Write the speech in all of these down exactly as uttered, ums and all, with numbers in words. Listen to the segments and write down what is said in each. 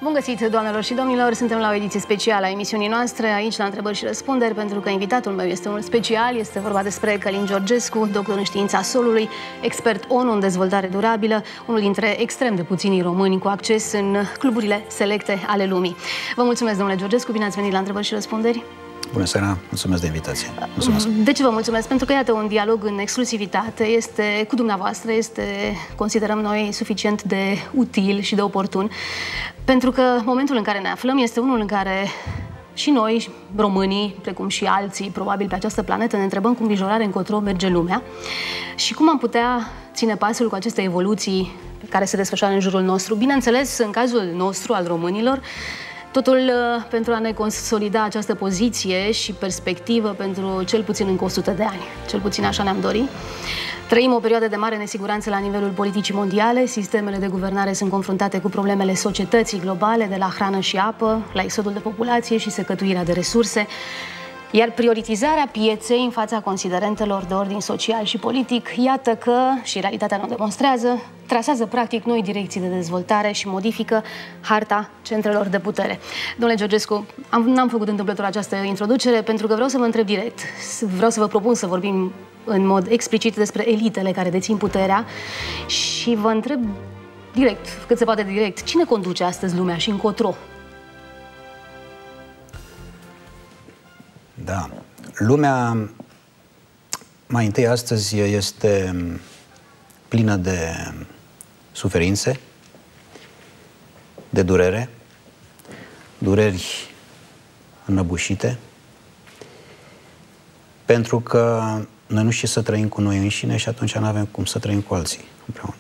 Bun găsit, doamnelor și domnilor! Suntem la o ediție specială a emisiunii noastre, aici la Întrebări și Răspunderi, pentru că invitatul meu este unul special. Este vorba despre Călin Georgescu, doctor în știința solului, expert ONU în dezvoltare durabilă, unul dintre extrem de puținii români cu acces în cluburile selecte ale lumii. Vă mulțumesc, domnule Georgescu, bine ați venit la Întrebări și Răspunderi. Bună seara, mulțumesc de invitație. Mulțumesc. De ce vă mulțumesc? Pentru că, iată, un dialog în exclusivitate este cu dumneavoastră, este, considerăm noi, suficient de util și de oportun, pentru că momentul în care ne aflăm este unul în care și noi, românii, precum și alții, probabil pe această planetă, ne întrebăm cu îngrijorare încotro merge lumea și cum am putea ține pasul cu aceste evoluții care se desfășoară în jurul nostru. Bineînțeles, în cazul nostru, al românilor, totul pentru a ne consolida această poziție și perspectivă pentru cel puțin încă o sută de ani. Cel puțin așa ne-am dorit. Trăim o perioadă de mare nesiguranță la nivelul politicii mondiale, sistemele de guvernare sunt confruntate cu problemele societății globale, de la hrană și apă, la exodul de populație și secătuirea de resurse, iar prioritizarea pieței în fața considerentelor de ordin social și politic, iată că, și realitatea ne demonstrează, trasează practic noi direcții de dezvoltare și modifică harta centrelor de putere. Domnule Georgescu, n-am făcut întâmplător această introducere pentru că vreau să vă întreb direct, vreau să vă propun să vorbim în mod explicit despre elitele care dețin puterea și vă întreb direct, cât se poate direct, cine conduce astăzi lumea și încotro? Da. Lumea, mai întâi astăzi, este plină de suferințe, de durere, dureri înăbușite, pentru că noi nu știm să trăim cu noi înșine și atunci nu avem cum să trăim cu alții împreună.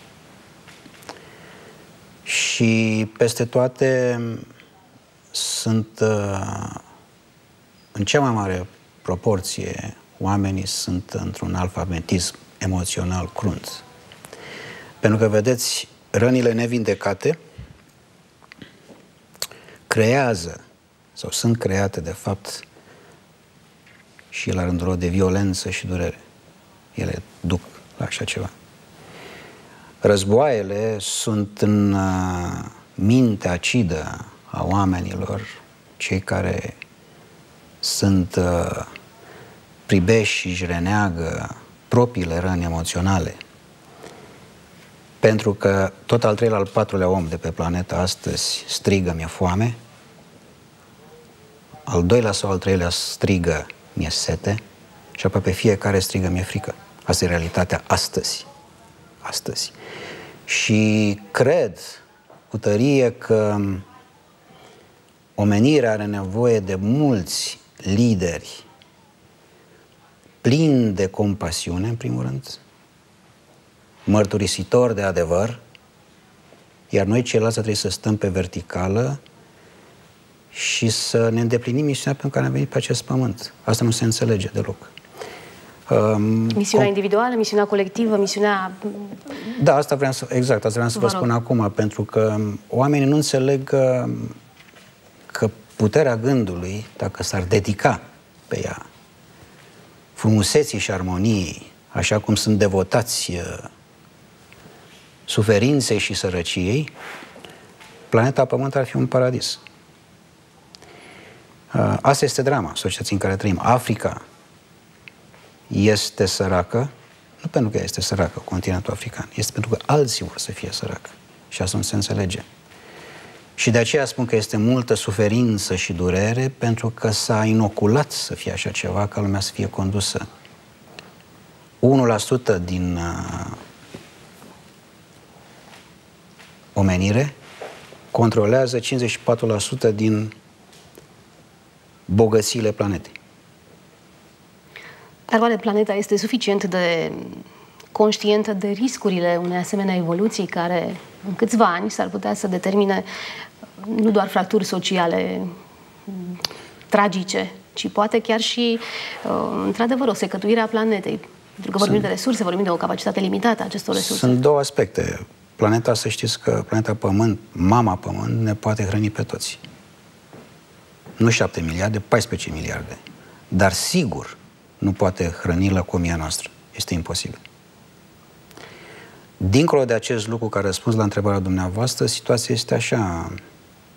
Și peste toate sunt, în cea mai mare proporție, oamenii sunt într-un alfabetism emoțional crunt. Pentru că, vedeți, rănile nevindecate creează, sau sunt create, de fapt, și la rândul lor de violență și durere. Ele duc la așa ceva. Războaiele sunt în mintea acidă a oamenilor, cei care sunt uh, pribeși și își reneagă propriile răni emoționale. Pentru că tot al treilea, al patrulea om de pe planetă astăzi strigă mi-e foame, al doilea sau al treilea strigă mi-e sete și aproape fiecare strigă mi-e frică. Asta e realitatea astăzi. Astăzi. Și cred cu tărie că omenirea are nevoie de mulți lideri plini de compasiune, în primul rând, mărturisitori de adevăr, iar noi ceilalți trebuie să stăm pe verticală și să ne îndeplinim misiunea pentru care am venit pe acest pământ. Asta nu se înțelege deloc. Um, misiunea individuală, misiunea colectivă, misiunea... Da, asta vreau să, exact, asta vreau să vă, vă spun acum, pentru că oamenii nu înțeleg că, că puterea gândului, dacă s-ar dedica pe ea, frumuseții și armoniei, așa cum sunt devotați uh, suferinței și sărăciei, planeta Pământ ar fi un paradis. Uh, asta este drama societății în care trăim. Africa este săracă, nu pentru că este săracă, continentul african, este pentru că alții vor să fie săracă. Și asta nu se înțelege. Și de aceea spun că este multă suferință și durere, pentru că s-a inoculat să fie așa ceva, ca lumea să fie condusă. unu la sută din uh, omenire controlează cincizeci și patru la sută din bogățiile planetei. Dar oare planeta este suficient de conștientă de riscurile unei asemenea evoluții care în câțiva ani s-ar putea să determine nu doar fracturi sociale tragice, ci poate chiar și, într-adevăr, o secătuire a planetei? Pentru că vorbim Sunt... de resurse, vorbim de o capacitate limitată a acestor resurse. Sunt două aspecte. Planeta, să știți că planeta Pământ, mama Pământ, ne poate hrăni pe toți. Nu șapte miliarde, paisprezece miliarde. Dar sigur nu poate hrăni lăcomia noastră. Este imposibil. Dincolo de acest lucru, ca răspuns la întrebarea dumneavoastră, situația este așa.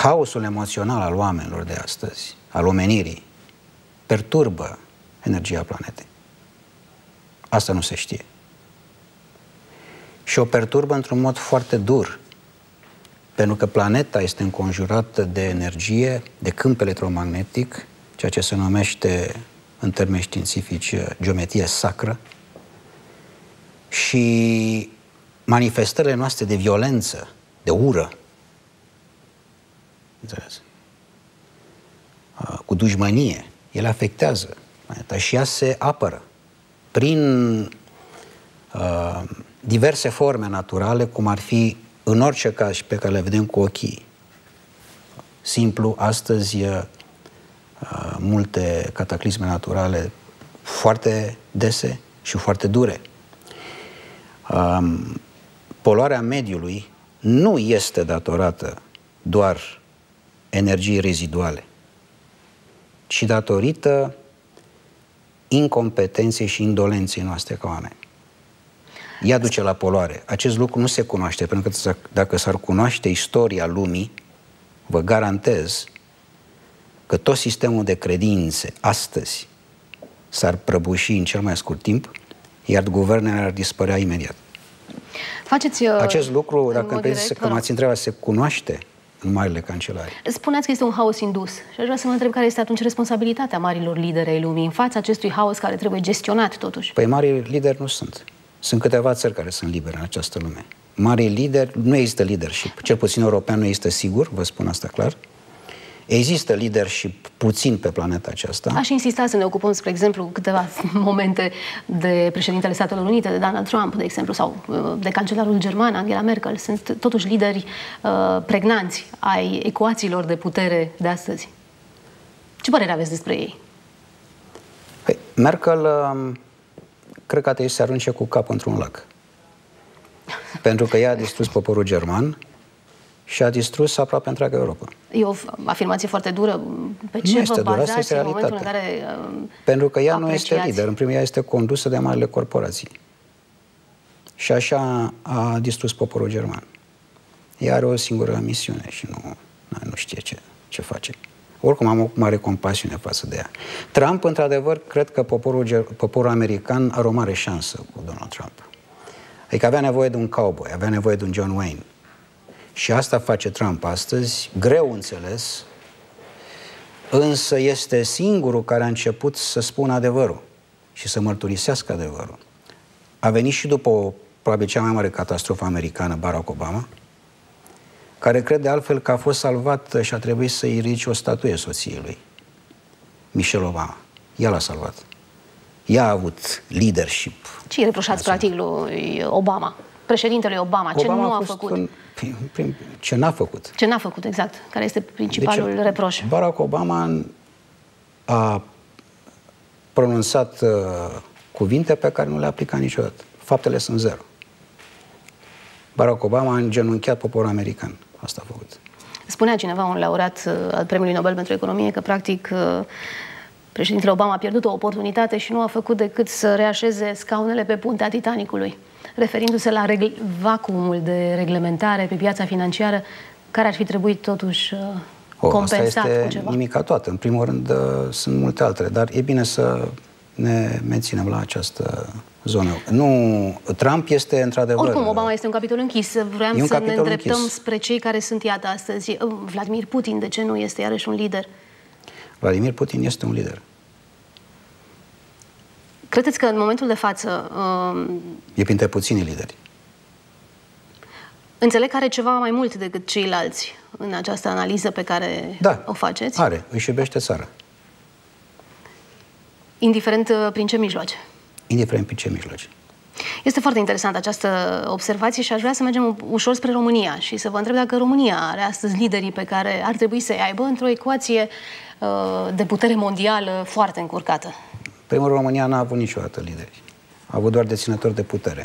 haosul emoțional al oamenilor de astăzi, al omenirii, perturbă energia planetei. Asta nu se știe. Și o perturbă într-un mod foarte dur, pentru că planeta este înconjurată de energie, de câmp electromagnetic, ceea ce se numește în termeni științifici geometrie sacră, și manifestările noastre de violență, de ură, înțeles? Cu dușmănie, ele afectează planeta și ea se apără prin uh, diverse forme naturale, cum ar fi, în orice caz și pe care le vedem cu ochii simplu, astăzi uh, multe cataclisme naturale foarte dese și foarte dure. Uh, poluarea mediului nu este datorată doar energiei reziduale, ci datorită incompetenței și indolenței noastre ca oameni. Ea duce la poluare. Acest lucru nu se cunoaște, pentru că dacă s-ar cunoaște istoria lumii, vă garantez că tot sistemul de credințe astăzi s-ar prăbuși în cel mai scurt timp, iar guvernele ar dispărea imediat. Faceți, acest lucru, dacă îmi permiteți că m-ați întrebat, se cunoaște în marile cancelari. Spuneați că este un haos indus și aș vrea să mă întreb care este atunci responsabilitatea marilor lideri ai lumii în fața acestui haos care trebuie gestionat totuși. Păi marii lideri nu sunt. Sunt câteva țări care sunt libere în această lume. Marii lideri, nu există leadership. Cel puțin european nu este sigur, vă spun asta clar. Există leadership puțin pe planeta aceasta. Aș insista să ne ocupăm, spre exemplu, câteva momente de președintele Statelor Unite, de Donald Trump, de exemplu, sau de cancelarul german, Angela Merkel. Sunt totuși lideri uh, pregnanți ai ecuațiilor de putere de astăzi. Ce părere aveți despre ei? Păi, Merkel, uh, cred că trebuie să se arunce cu capul într-un lac. Pentru că ea a distrus poporul german și a distrus aproape întreaga Europa. E o afirmație foarte dură. Pe ce vă bazați în momentul în care uh, Pentru că ea apreciați? Nu este lider. În primul rând, ea este condusă de marile corporații. Și așa a distrus poporul german. Ea are o singură misiune și nu, nu știe ce, ce face. Oricum am o mare compasiune față de ea. Trump, într-adevăr, cred că poporul, poporul american are o mare șansă cu Donald Trump. Adică avea nevoie de un cowboy, avea nevoie de un John Wayne. Și asta face Trump astăzi, greu înțeles, însă este singurul care a început să spună adevărul și să mărturisească adevărul. A venit și după o, probabil cea mai mare catastrofă americană, Barack Obama, care crede altfel că a fost salvat și a trebuit să-i ridice o statuie soției lui, Michelle Obama. Ea l-a salvat. Ea a avut leadership. Ce îi reproșați practic lui Obama? Președintele Obama, ce Obama nu a, a făcut? În, prin, ce n-a făcut. Ce n-a făcut, exact. Care este principalul deci, reproș? Barack Obama a pronunțat uh, cuvinte pe care nu le-a aplicat niciodată. Faptele sunt zero. Barack Obama a îngenunchiat poporul american. Asta a făcut. Spunea cineva, un laureat uh, al Premiului Nobel pentru Economie, că practic uh, președintele Obama a pierdut o oportunitate și nu a făcut decât să reașeze scaunele pe puntea Titanicului, referindu-se la vacuumul de reglementare pe piața financiară, care ar fi trebuit totuși uh, o, compensat asta este cu ceva. nimica toată. În primul rând, uh, sunt multe altele, dar e bine să ne menținem la această zonă. Nu, Trump este într-adevăr... Oricum, Obama este un capitol închis. Vreau să ne îndreptăm închis. spre cei care sunt, iată, astăzi. Vladimir Putin, de ce nu este iarăși un lider? Vladimir Putin este un lider. Credeți că în momentul de față... Uh, e printre puțini lideri. Înțeleg că are ceva mai mult decât ceilalți în această analiză pe care da, o faceți? are. Își iubește țara. Indiferent uh, prin ce mijloace? Indiferent prin ce mijloace. Este foarte interesantă această observație și aș vrea să mergem ușor spre România și să vă întreb dacă România are astăzi liderii pe care ar trebui să-i aibă într-o ecuație uh, de putere mondială foarte încurcată. Primul, România n-a avut niciodată lideri. A avut doar deținători de putere.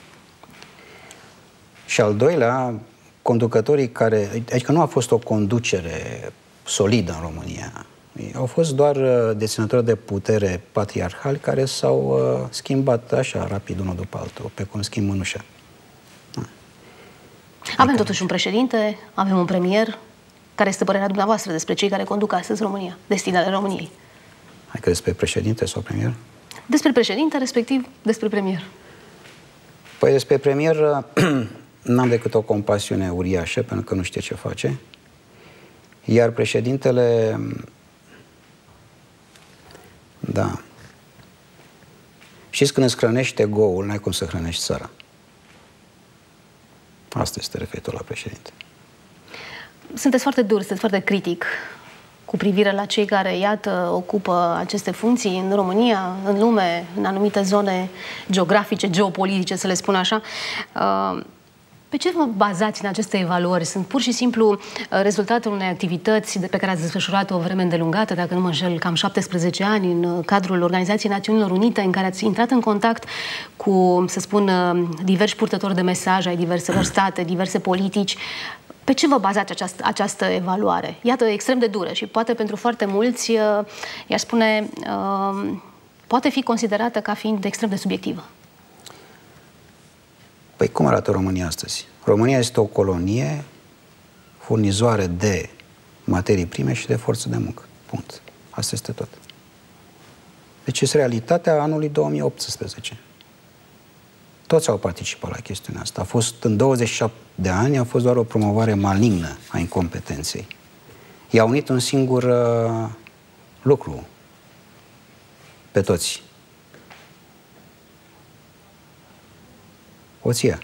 Și al doilea, conducătorii care... Adică nu a fost o conducere solidă în România. Au fost doar deținători de putere patriarhali care s-au uh, schimbat așa rapid unul după altul, pe cum schimb mânușa. Da. Avem adică... totuși un președinte, avem un premier. Care este părerea dumneavoastră despre cei care conduc astăzi România, destinele României? Adică despre președinte sau premier? Despre președinte, respectiv despre premier. Păi despre premier n-am decât o compasiune uriașă, pentru că nu știe ce face. Iar președintele, da, știți, când îți hrănește ego-ul, n-ai cum să hrănești țara. Asta este referitor la președinte. Sunteți foarte dur, sunteți foarte critic cu privire la cei care, iată, ocupă aceste funcții în România, în lume, în anumite zone geografice, geopolitice, să le spun așa. Pe ce vă bazați în aceste evaluări? Sunt pur și simplu rezultatul unei activități de pe care ați desfășurat o vreme îndelungată, dacă nu mă înșel, cam șaptesprezece ani, în cadrul Organizației Națiunilor Unite, în care ați intrat în contact cu, să spun, diversi purtători de mesaj ai diverselor state, diverse politici. Pe ce vă bazați această, această evaluare? Iată, extrem de dură și poate pentru foarte mulți, i-aș spune, poate fi considerată ca fiind extrem de subiectivă. Păi cum arată România astăzi? România este o colonie furnizoare de materii prime și de forță de muncă. Punct. Asta este tot. Deci este realitatea anului două mii optsprezece. Toți au participat la chestiunea asta. A fost, în douăzeci și șapte de ani, a fost doar o promovare malignă a incompetenței. I-a unit un singur uh, lucru pe toți. Hoția.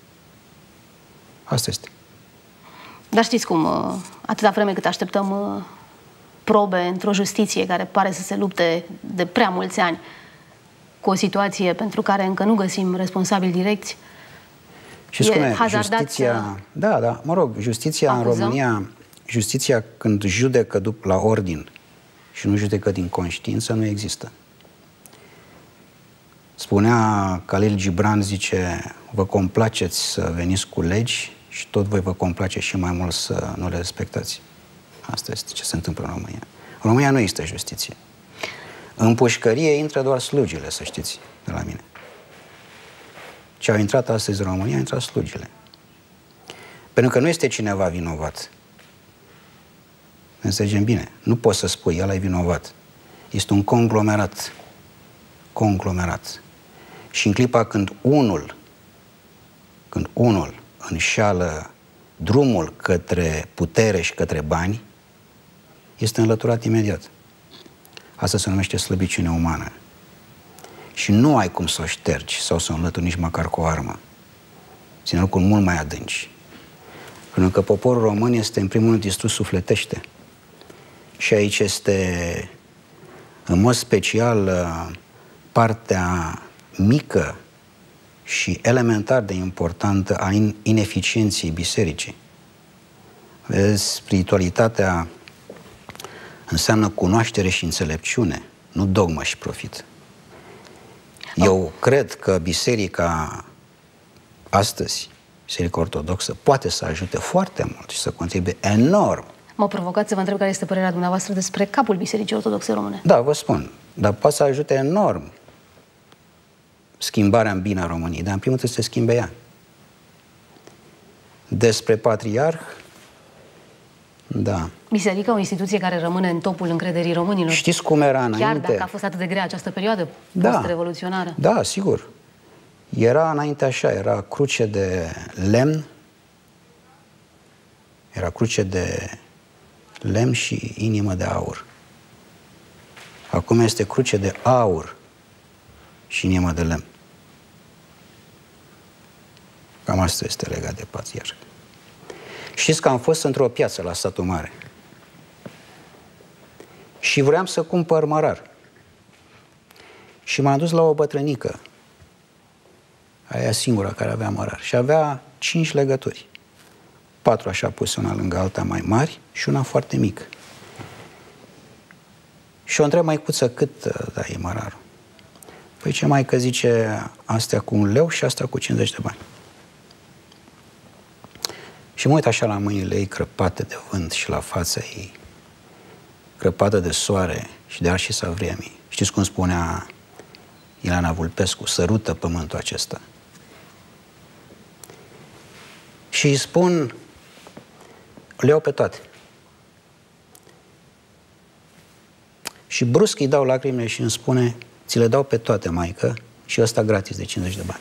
Asta este. Dar știți cum, atâta vreme cât așteptăm probe într-o justiție care pare să se lupte de prea mulți ani cu o situație pentru care încă nu găsim responsabili direcți, și spune, justiția, da, da, mă rog, justiția acuzăm? În România, justiția când judecă după la ordin și nu judecă din conștiință, nu există. Spunea Khalil Gibran, zice, vă complaceți să veniți cu legi și tot voi vă complace și mai mult să nu le respectați. Asta este ce se întâmplă în România. În România nu există justiție. În pușcărie intră doar slugile, să știți, de la mine. Ce au intrat astăzi în România, au intrat slugile. Pentru că nu este cineva vinovat. Înțelegem bine. Nu poți să spui, ăla e vinovat. Este un conglomerat. Conglomerat. Și în clipa când unul, când unul înșeală drumul către putere și către bani, este înlăturat imediat. Asta se numește slăbiciune umană. Și nu ai cum să o ștergi sau să o înlături nici măcar cu o armă. Ține lucruri mult mai adânci. Pentru că poporul român este în primul rând distrus sufletește. Și aici este în mod special partea mică și elementar de importantă a ineficienței bisericii. Vezi, spiritualitatea înseamnă cunoaștere și înțelepciune, nu dogmă și profit. Eu cred că biserica astăzi, biserica ortodoxă, poate să ajute foarte mult și să contribuie enorm. Mă provocați să vă întreb care este părerea dumneavoastră despre capul Bisericii Ortodoxe Române. Da, vă spun, dar poate să ajute enorm schimbarea în bine a României, dar în primul rând să se schimbe ea. Despre patriarh, da. Biserica, o instituție care rămâne în topul încrederii românilor. Știți cum era înainte? Chiar dacă a fost atât de grea această perioadă da. post-revoluționară. Da, sigur. Era înainte așa, era cruce de lemn, era cruce de lemn și inimă de aur. Acum este cruce de aur și inimă de lemn. Cam asta este legat de patriarh. Știți că am fost într-o piață la Satul Mare și vreau să cumpăr mărar. Și m-am dus la o bătrânică, aia singura care avea mărar, și avea cinci legături. Patru așa puse una lângă alta mai mari și una foarte mică. Și o întreb măicuță, cât da e mărarul? Păi ce maică zice, astea cu un leu și astea cu cincizeci de bani. Și mă uit așa la mâinile ei crăpate de vânt și la fața ei crăpată de soare și de arșii Savremii. Știți cum spunea Ileana Vulpescu? Sărută pământul acesta. Și îi spun, le iau pe toate. Și brusc îi dau lacrimile și îmi spune: ți le dau pe toate, maică, și ăsta gratis de cincizeci de bani.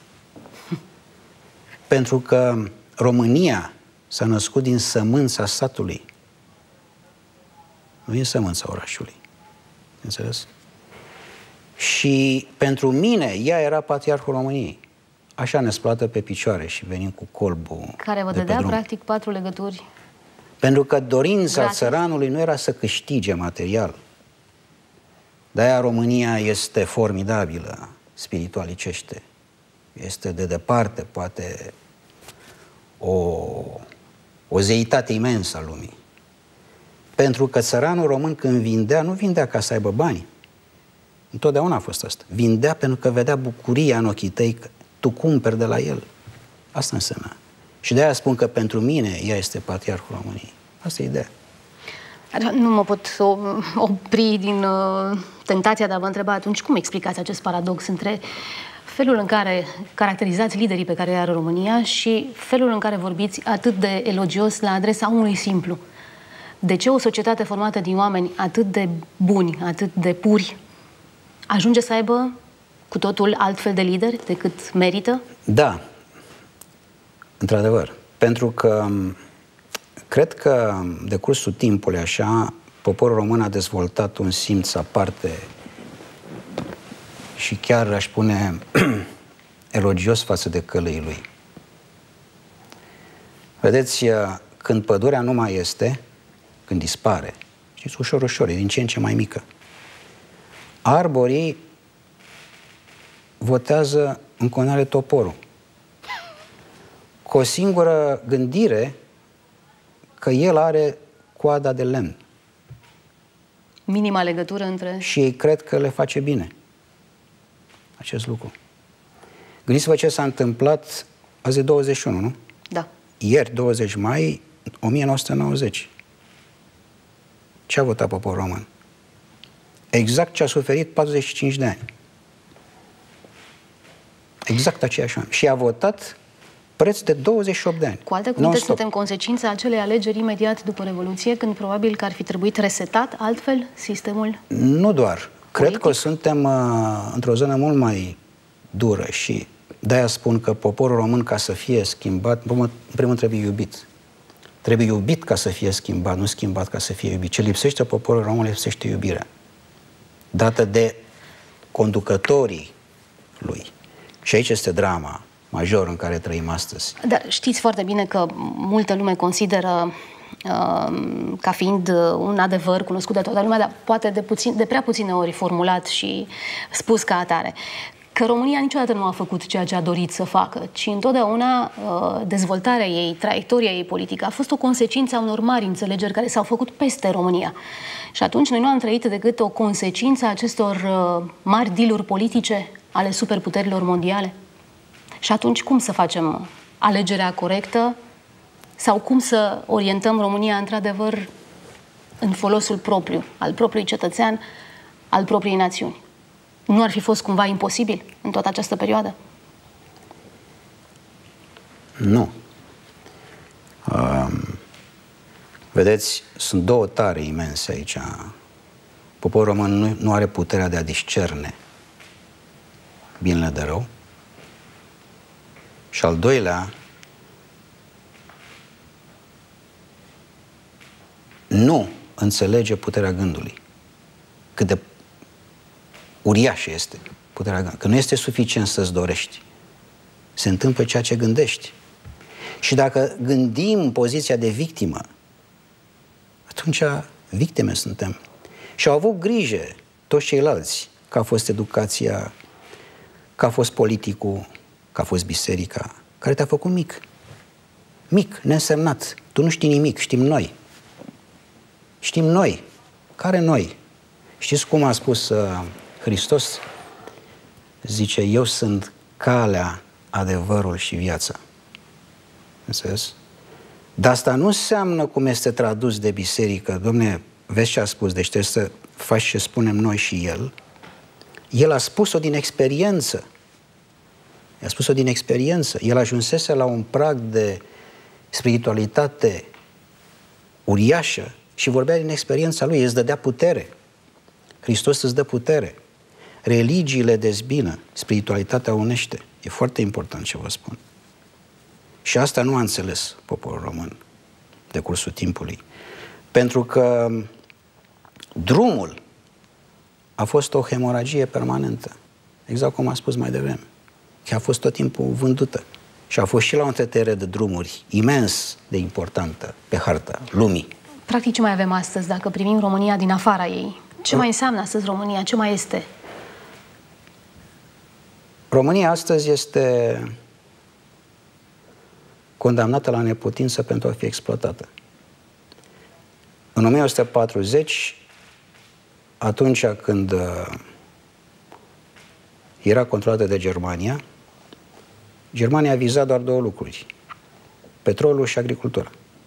Pentru că România s-a născut din sămânța satului, nu din sămânța orașului. Înțeles? Și pentru mine, ea era patriarhul României. Așa ne splată pe picioare și venim cu colbul. Care vă de dădea, pe drum. practic, patru legături. Pentru că dorința Gratis. țăranului nu era să câștige material. De-aia România este formidabilă, spiritualicește. Este de departe, poate, o, o zeitate imensă a lumii. Pentru că țăranul român, când vindea, nu vindea ca să aibă bani. Întotdeauna a fost asta. Vindea pentru că vedea bucuria în ochii tăi că tu cumperi de la el. Asta înseamnă. Și de-aia spun că pentru mine ea este patriarhul României. Asta e ideea. Nu mă pot opri din uh, tentația de a vă întreba atunci cum explicați acest paradox între felul în care caracterizați liderii pe care îi are România și felul în care vorbiți atât de elogios la adresa unui simplu. De ce o societate formată din oameni atât de buni, atât de puri, ajunge să aibă cu totul altfel de lideri decât merită? Da, într-adevăr. Pentru că cred că de cursul timpului, așa, poporul român a dezvoltat un simț aparte și chiar aș spune elogios față de călăii lui. Vedeți, când pădurea nu mai este, când dispare, știți, ușor, ușor, e din ce în ce mai mică, arborii votează în continuare toporul. Cu o singură gândire că el are coada de lemn. Minima legătură între... Și ei cred că le face bine acest lucru. Gândiți-vă ce s-a întâmplat azi e douăzeci și unu, nu? Da. Ieri, douăzeci mai o mie nouă sute nouăzeci. Ce a votat poporul român? Exact ce a suferit patruzeci și cinci de ani. Exact aceeași oameni. Și a votat preț de douăzeci și opt de ani. Cu alte cuvinte, suntem consecința acelei alegeri imediat după Revoluție, când probabil că ar fi trebuit resetat altfel sistemul? Nu doar. Politic? Cred că suntem uh, într-o zonă mult mai dură și de-aia spun că poporul român, ca să fie schimbat, în primul trebuie iubit. Trebuie iubit ca să fie schimbat, nu schimbat ca să fie iubit. Ce lipsește poporul român, lipsește iubirea. Dată de conducătorii lui. Și aici este drama major în care trăim astăzi. Dar știți foarte bine că multă lume consideră uh, ca fiind un adevăr cunoscut de toată lumea, dar poate de, puțin, de prea puține ori formulat și spus ca atare, că România niciodată nu a făcut ceea ce a dorit să facă, ci întotdeauna uh, dezvoltarea ei, traiectoria ei politică a fost o consecință a unor mari înțelegeri care s-au făcut peste România. Și atunci noi nu am trăit decât o consecință a acestor uh, mari dealuri politice ale superputerilor mondiale. Și atunci cum să facem alegerea corectă sau cum să orientăm România într-adevăr în folosul propriu, al propriului cetățean, al propriei națiuni? Nu ar fi fost cumva imposibil în toată această perioadă? Nu. Um, vedeți, sunt două tare imense aici. Poporul român nu, nu are puterea de a discerne binele de rău. Și al doilea, nu înțelege puterea gândului. Cât de uriașă este puterea gândului. Că nu este suficient să-ți dorești. Se întâmplă ceea ce gândești. Și dacă gândim în poziția de victimă, atunci victime suntem. Și au avut grijă toți ceilalți că a fost educația, că a fost politicul, că a fost biserica, care te-a făcut mic. Mic, neînsemnat. Tu nu știi nimic, știm noi. Știm noi. Care noi? Știți cum a spus uh, Hristos? Zice, eu sunt calea, adevărul și viața. Înțeles? Dar asta nu înseamnă cum este tradus de biserică. Dom'le, vezi ce a spus, deci trebuie să faci ce spunem noi și el. El a spus-o din experiență. I-a spus-o din experiență. El ajunsese la un prag de spiritualitate uriașă și vorbea din experiența lui, îți dădea putere. Hristos îți dă putere. Religiile dezbină, spiritualitatea unește. E foarte important ce vă spun. Și asta nu a înțeles poporul român de cursul timpului. Pentru că drumul a fost o hemoragie permanentă. Exact cum am spus mai devreme. Că a fost tot timpul vândută. Și a fost și la o întretăriere de drumuri imens de importantă pe harta lumii. Practic, ce mai avem astăzi, dacă privim România din afara ei? Ce mai înseamnă astăzi România? Ce mai este? România astăzi este condamnată la neputință pentru a fi exploatată. În o mie o sută patruzeci, atunci când uh, era controlată de Germania, Germania a vizat doar două lucruri: petrolul și agricultura.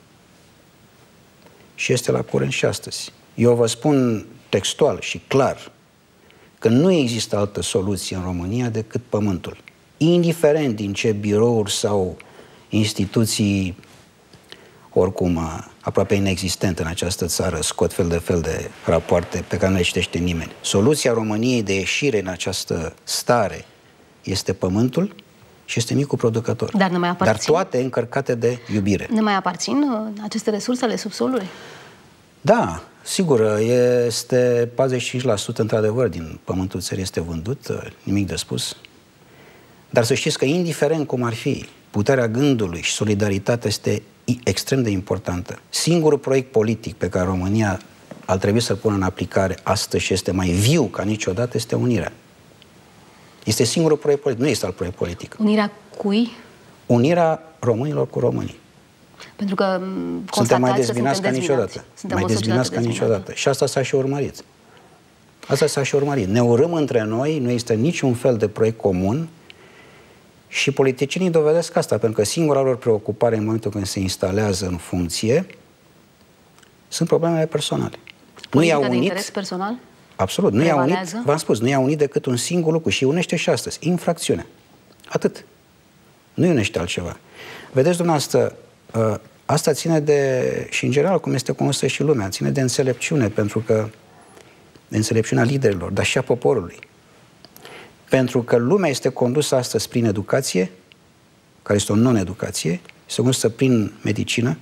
Și este la curent și astăzi. Eu vă spun textual și clar că nu există altă soluție în România decât pământul. Indiferent din ce birouri sau instituții, oricum aproape inexistente în această țară, scot fel de fel de rapoarte pe care nu le citește nimeni. Soluția României de ieșire în această stare este pământul și este micul producător. Dar nu mai aparțin. Dar toate încărcate de iubire. Ne mai aparțin aceste resurse ale subsolului? Da, sigur, este patruzeci și cinci la sută într-adevăr din pământul țării este vândut, nimic de spus. Dar să știți că indiferent cum ar fi, puterea gândului și solidaritatea este extrem de importantă. Singurul proiect politic pe care România ar trebui să-l pună în aplicare astăzi și este mai viu ca niciodată este unirea. Este singurul proiect politic, nu este alt proiect politic. Unirea cui? Unirea românilor cu românii. Pentru că suntem mai dezbinați ca niciodată. Mai dezbinați ca niciodată. Și asta s-a și urmărit. Asta s-a și urmărit. Ne urâm între noi, nu există niciun fel de proiect comun și politicienii dovedesc asta, pentru că singura lor preocupare în momentul când se instalează în funcție sunt problemele personale. Nu i-au unit. De interes personal? Absolut. Nu i-a unit, v-am spus, nu i-a unit decât un singur lucru și unește și astăzi. Infracțiunea. Atât. Nu unește altceva. Vedeți, dumneavoastră, asta ține de, și în general, cum este cunoscută și lumea, ține de înțelepciune, pentru că de înțelepciunea liderilor, dar și a poporului. Pentru că lumea este condusă astăzi prin educație, care este o non-educație, este condusă prin medicină,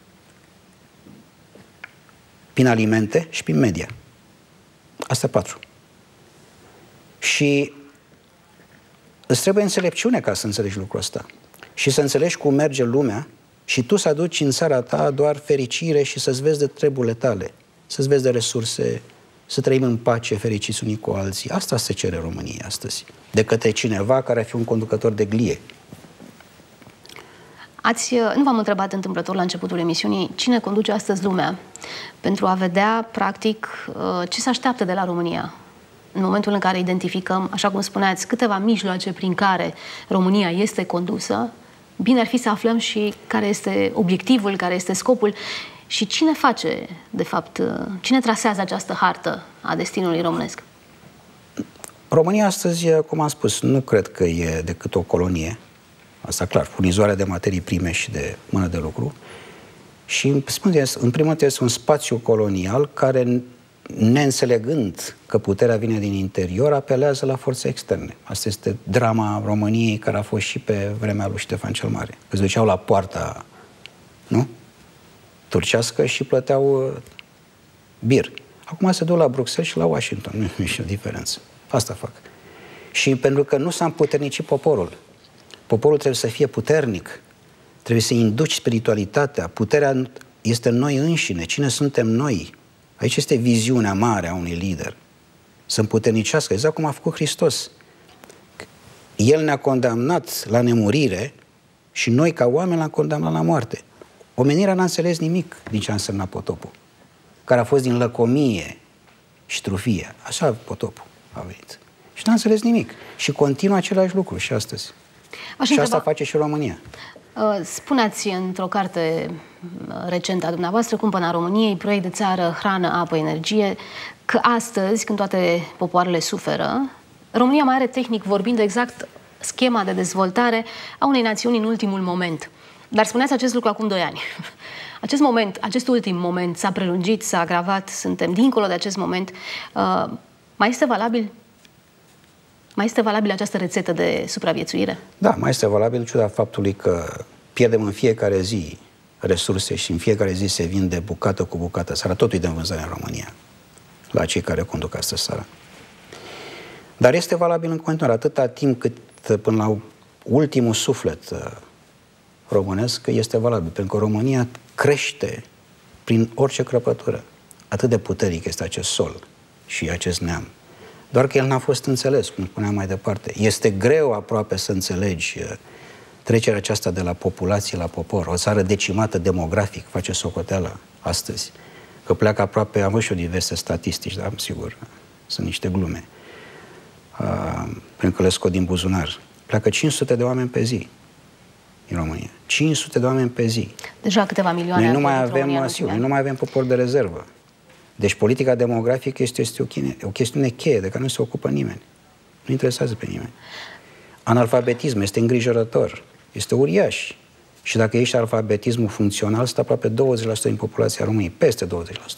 prin alimente și prin media. Astea patru. Și îți trebuie înțelepciune ca să înțelegi lucrul ăsta. Și să înțelegi cum merge lumea și tu să aduci în țara ta doar fericire și să-ți vezi de treburile tale, să-ți vezi de resurse, să trăim în pace, fericiți unii cu alții. Asta se cere României astăzi, de către cineva care ar fi un conducător de glie. Ați, nu v-am întrebat întâmplător la începutul emisiunii cine conduce astăzi lumea, pentru a vedea, practic, ce se așteaptă de la România. În momentul în care identificăm, așa cum spuneați, câteva mijloace prin care România este condusă, bine ar fi să aflăm și care este obiectivul, care este scopul și cine face, de fapt, cine trasează această hartă a destinului românesc. România astăzi, cum am spus, nu cred că e decât o colonie. Asta clar, furnizoarea de materii prime și de mână de lucru. Și, spuneți, în primul rând, este un spațiu colonial care, neînțelegând că puterea vine din interior, apelează la forțe externe. Asta este drama României, care a fost și pe vremea lui Ștefan cel Mare. Îți duceau la poarta, nu? turcească și plăteau bir. Acum se duc la Bruxelles și la Washington. Nu e nicio diferență. Asta fac. Și pentru că nu s-a împuternicit poporul. Poporul trebuie să fie puternic. Trebuie să induci spiritualitatea. Puterea este în noi înșine. Cine suntem noi? Aici este viziunea mare a unui lider. Să împuternicească, exact cum a făcut Hristos. El ne-a condamnat la nemurire și noi, ca oameni, l-am condamnat la moarte. Omenirea n-a înțeles nimic din ce a însemnat potopul, care a fost din lăcomie și trufie. Așa potopul a venit. Și n-a înțeles nimic. Și continuă același lucru și astăzi. Aș și întreba... asta face și România. Spuneați într-o carte recentă a dumneavoastră, Cumpăna României, proiect de țară, hrană, apă, energie, că astăzi, când toate popoarele suferă, România mai are, tehnic vorbind, exact schema de dezvoltare a unei națiuni în ultimul moment. Dar spuneați acest lucru acum doi ani. Acest moment, acest ultim moment s-a prelungit, s-a agravat, suntem dincolo de acest moment. Uh, mai este valabil? Mai este valabilă această rețetă de supraviețuire? Da, mai este valabil, ciuda faptului că pierdem în fiecare zi resurse și în fiecare zi se vinde bucată cu bucată țara, totul e de vânzare în România, la cei care conduc astăzi țara. Dar este valabil în continuare, atâta timp cât până la ultimul suflet românesc este valabil, pentru că România crește prin orice crăpătură. Atât de puternic este acest sol și acest neam. Doar că el n-a fost înțeles, cum spuneam mai departe. Este greu aproape să înțelegi trecerea aceasta de la populație la popor. O țară decimată demografic, face socoteala astăzi. Că pleacă aproape, am văzut și eu diverse statistici, dar sigur, sunt niște glume. Uh, pentru că le scot din buzunar. Pleacă cinci sute de oameni pe zi în România. cinci sute de oameni pe zi. Deja câteva milioane. Noi nu mai avem, sigur, noi nu mai avem popor de rezervă. Deci politica demografică este, este o, chine, o chestiune cheie de care nu se ocupă nimeni. Nu interesează pe nimeni. Analfabetism este îngrijorător. Este uriaș. Și dacă ești alfabetismul funcțional, stă aproape douăzeci la sută din populația României. Peste douăzeci la sută.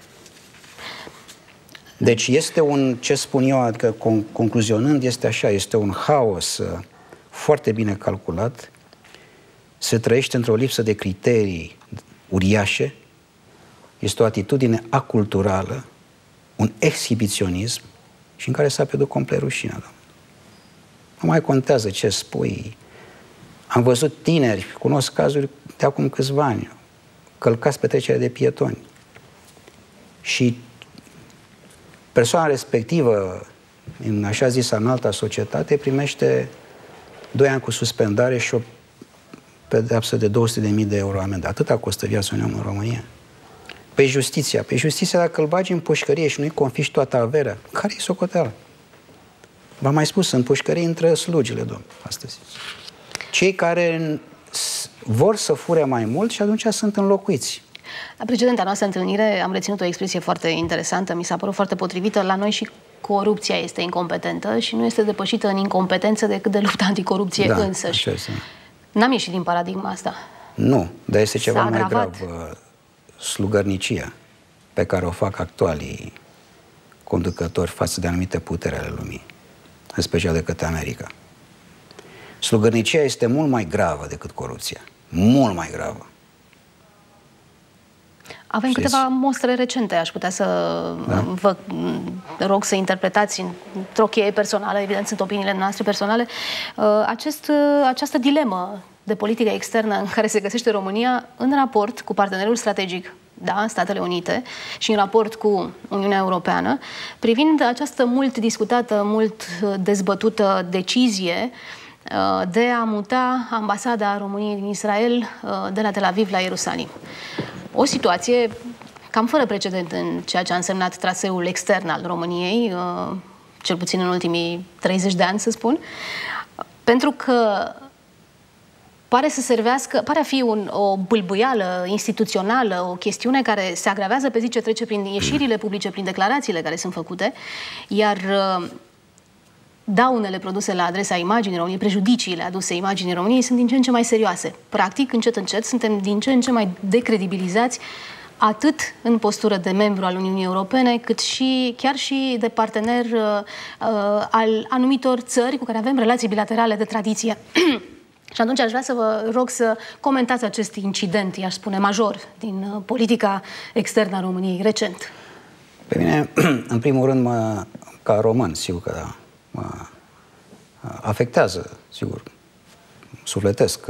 Deci este un, ce spun eu, adică concluzionând, este așa, este un haos uh, foarte bine calculat, se trăiește într-o lipsă de criterii uriașe, este o atitudine aculturală, un exhibiționism și în care s-a pierdut complet rușinea. Da? Nu mai contează ce spui. Am văzut tineri, cunosc cazuri de acum câțiva ani, călcați pe trecerea de pietoni. Și persoana respectivă, în așa zisă înalta societate, primește doi ani cu suspendare și o pedeapsă de două sute de mii de euro amendă. Atâta costă viața unui om în România. Pe justiția. Pe justiția, dacă îl bagi în pușcărie și nu-i confiși toată averea, care-i socoteală? V-am mai spus, în pușcărie intră slugile, domn, astăzi. Cei care vor să fure mai mult și atunci sunt înlocuiți. La precedenta noastră întâlnire am reținut o expresie foarte interesantă, mi s-a părut foarte potrivită. La noi și corupția este incompetentă și nu este depășită în incompetență decât de lupta anticorupție da, însăși. N-am ieșit din paradigma asta. Nu, dar este ceva mai grav. Slugărnicia pe care o fac actualii conducători față de anumite puteri ale lumii, în special de către America. Slugărnicia este mult mai gravă decât corupția. Mult mai gravă. Avem și câteva mostre recente, aș putea să da? vă rog să interpretați într-o cheie personală, evident sunt opiniile noastre personale, acest, această dilemă de politică externă în care se găsește România în raport cu partenerul strategic, da, Statele Unite, și în raport cu Uniunea Europeană, privind această mult discutată, mult dezbătută decizie de a muta ambasada României din Israel de la Tel Aviv la Ierusalim. O situație cam fără precedent în ceea ce a însemnat traseul extern al României, cel puțin în ultimii treizeci de ani, să spun, pentru că pare să servească, pare a fi un, o bâlbâială instituțională, o chestiune care se agravează pe zi ce trece prin ieșirile publice, prin declarațiile care sunt făcute, iar daunele produse la adresa imaginii României, prejudiciile aduse imaginii României sunt din ce în ce mai serioase. Practic, încet, încet, suntem din ce în ce mai decredibilizați atât în postură de membru al Uniunii Europene, cât și chiar și de partener uh, al anumitor țări cu care avem relații bilaterale de tradiție. Și atunci aș vrea să vă rog să comentați acest incident, i-aș spune, major din uh, politica externă a României recent. Pe mine, în primul rând, mă, ca român, sigur că da, mă afectează, sigur, sufletesc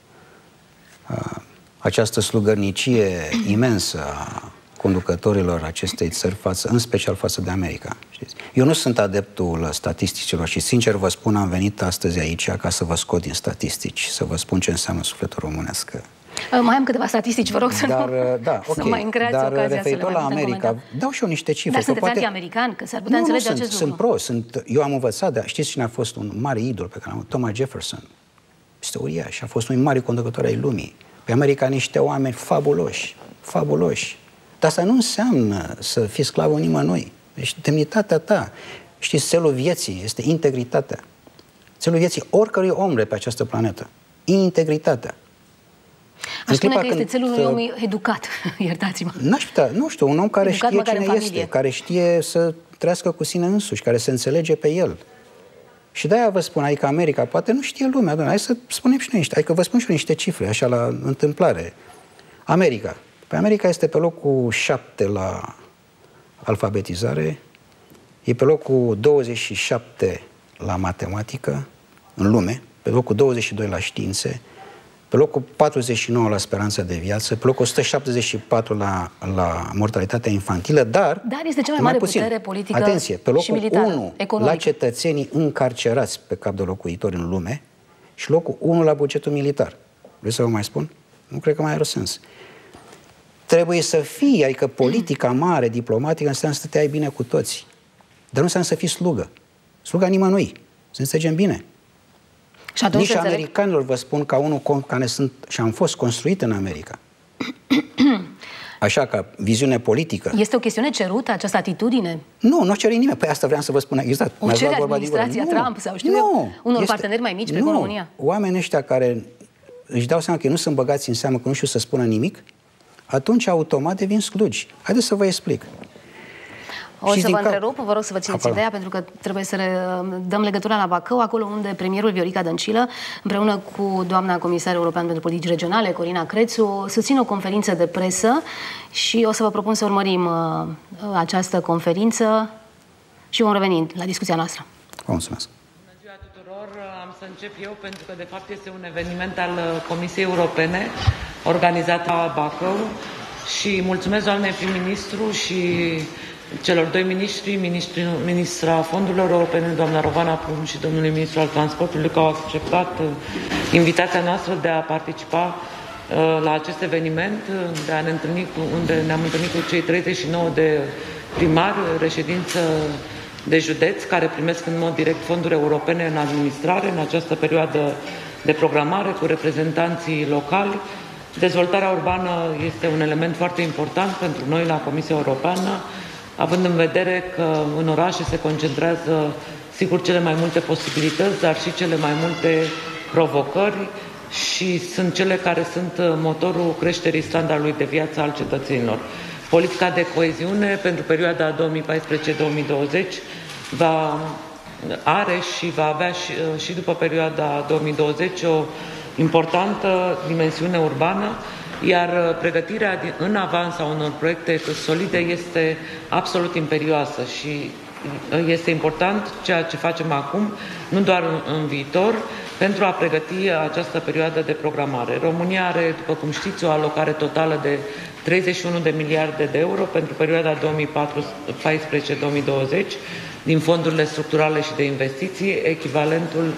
uh, această slugărnicie imensă a conducătorilor acestei țări, față, în special față de America. Știți? Eu nu sunt adeptul statisticilor și, sincer vă spun, am venit astăzi aici ca să vă scot din statistici, să vă spun ce înseamnă sufletul românesc. Mai am câteva statistici, vă rog să dar, nu da, okay. să mai încreați dar ocazia referitor să le la America, dau și eu niște cifre. Dar sunteți poate... anti-american, că s-ar putea nu, înțelege nu, acest sunt, lucru. Sunt pro, sunt, eu am învățat, de, știți cine a fost un mare idol pe care l-am avut? Thomas Jefferson. Este uriaș, a fost un mare conducător ai lumii. Pe America niște oameni fabuloși, fabuloși. Dar asta nu înseamnă să fii sclavul nimănui. Deci demnitatea ta, știți, țelul vieții este integritatea. Țelul vieții oricărui om de pe această planetă. Integritatea. Aș spune că este țelul unui om educat, iertați-mă. N-aș putea, nu știu, un om care educat știe cine este, care știe să trăiască cu sine însuși, care se înțelege pe el. Și de-aia vă spun, adică America poate nu știe lumea, doamne, hai să spunem și noi niște, adică vă spun și eu niște cifre, așa la întâmplare. America. Păi America este pe locul șapte la alfabetizare, e pe locul douăzeci și șapte la matematică în lume, pe locul douăzeci și doi la științe, pe locul patruzeci și nouă la speranță de viață, pe locul o sută șaptezeci și patru la, la mortalitatea infantilă, dar... Dar este cea mai mare puțin, putere politică atenție, pe locul și militară, unu economică. La cetățenii încarcerați pe cap de locuitori în lume și locul unu la bugetul militar. Vreți să vă mai spun? Nu cred că mai are rost. Trebuie să fii, adică politica mare, diplomatică, înseamnă să te ai bine cu toți. Dar nu înseamnă să fii slugă. Sluga nimănui. Să înțelegem bine. Și atunci nici americanilor vă spun ca unul care sunt și am fost construit în America. Așa, ca viziune politică. Este o chestiune cerută, această atitudine? Nu, nu cere nimeni. Păi asta vreau să vă spun exact. O cere administrația Trump sau știu eu, unor este, parteneri mai mici, precum România? Oamenii ăștia care își dau seama că nu sunt băgați în seamă, că nu știu să spună nimic, atunci automat devin slugi. Haideți să vă explic. O să vă întrerup, vă rog să vă țineți ideea, pentru că trebuie să dăm legătura la Bacău, acolo unde premierul Viorica Dăncilă, împreună cu doamna comisar european pentru politici regionale, Corina Crețu, susțin o conferință de presă și o să vă propun să urmărim uh, această conferință și vom reveni la discuția noastră. Vă mulțumesc. Bună ziua tuturor! Am să încep eu, pentru că de fapt este un eveniment al Comisiei Europene organizat la Bacău și mulțumesc doamnei prim-ministru și celor doi miniștri, ministri, ministra fondurilor europene, doamna Rovana Plumb, și domnului ministru al transportului, că au acceptat invitația noastră de a participa uh, la acest eveniment, de a ne întâlni cu, unde ne-am întâlnit cu cei treizeci și nouă de primari, reședință de județ, care primesc în mod direct fonduri europene în administrare în această perioadă de programare, cu reprezentanții locali. Dezvoltarea urbană este un element foarte important pentru noi la Comisia Europeană, având în vedere că în orașe se concentrează, sigur, cele mai multe posibilități, dar și cele mai multe provocări și sunt cele care sunt motorul creșterii standardului de viață al cetățenilor. Politica de coeziune pentru perioada două mii paisprezece două mii douăzeci va, are și va avea și, și după perioada două mii douăzeci o importantă dimensiune urbană, iar pregătirea în avans a unor proiecte solide este absolut imperioasă și este important ceea ce facem acum, nu doar în viitor, pentru a pregăti această perioadă de programare. România are, după cum știți, o alocare totală de treizeci și unu de miliarde de euro pentru perioada două mii paisprezece două mii douăzeci din fondurile structurale și de investiții, echivalentul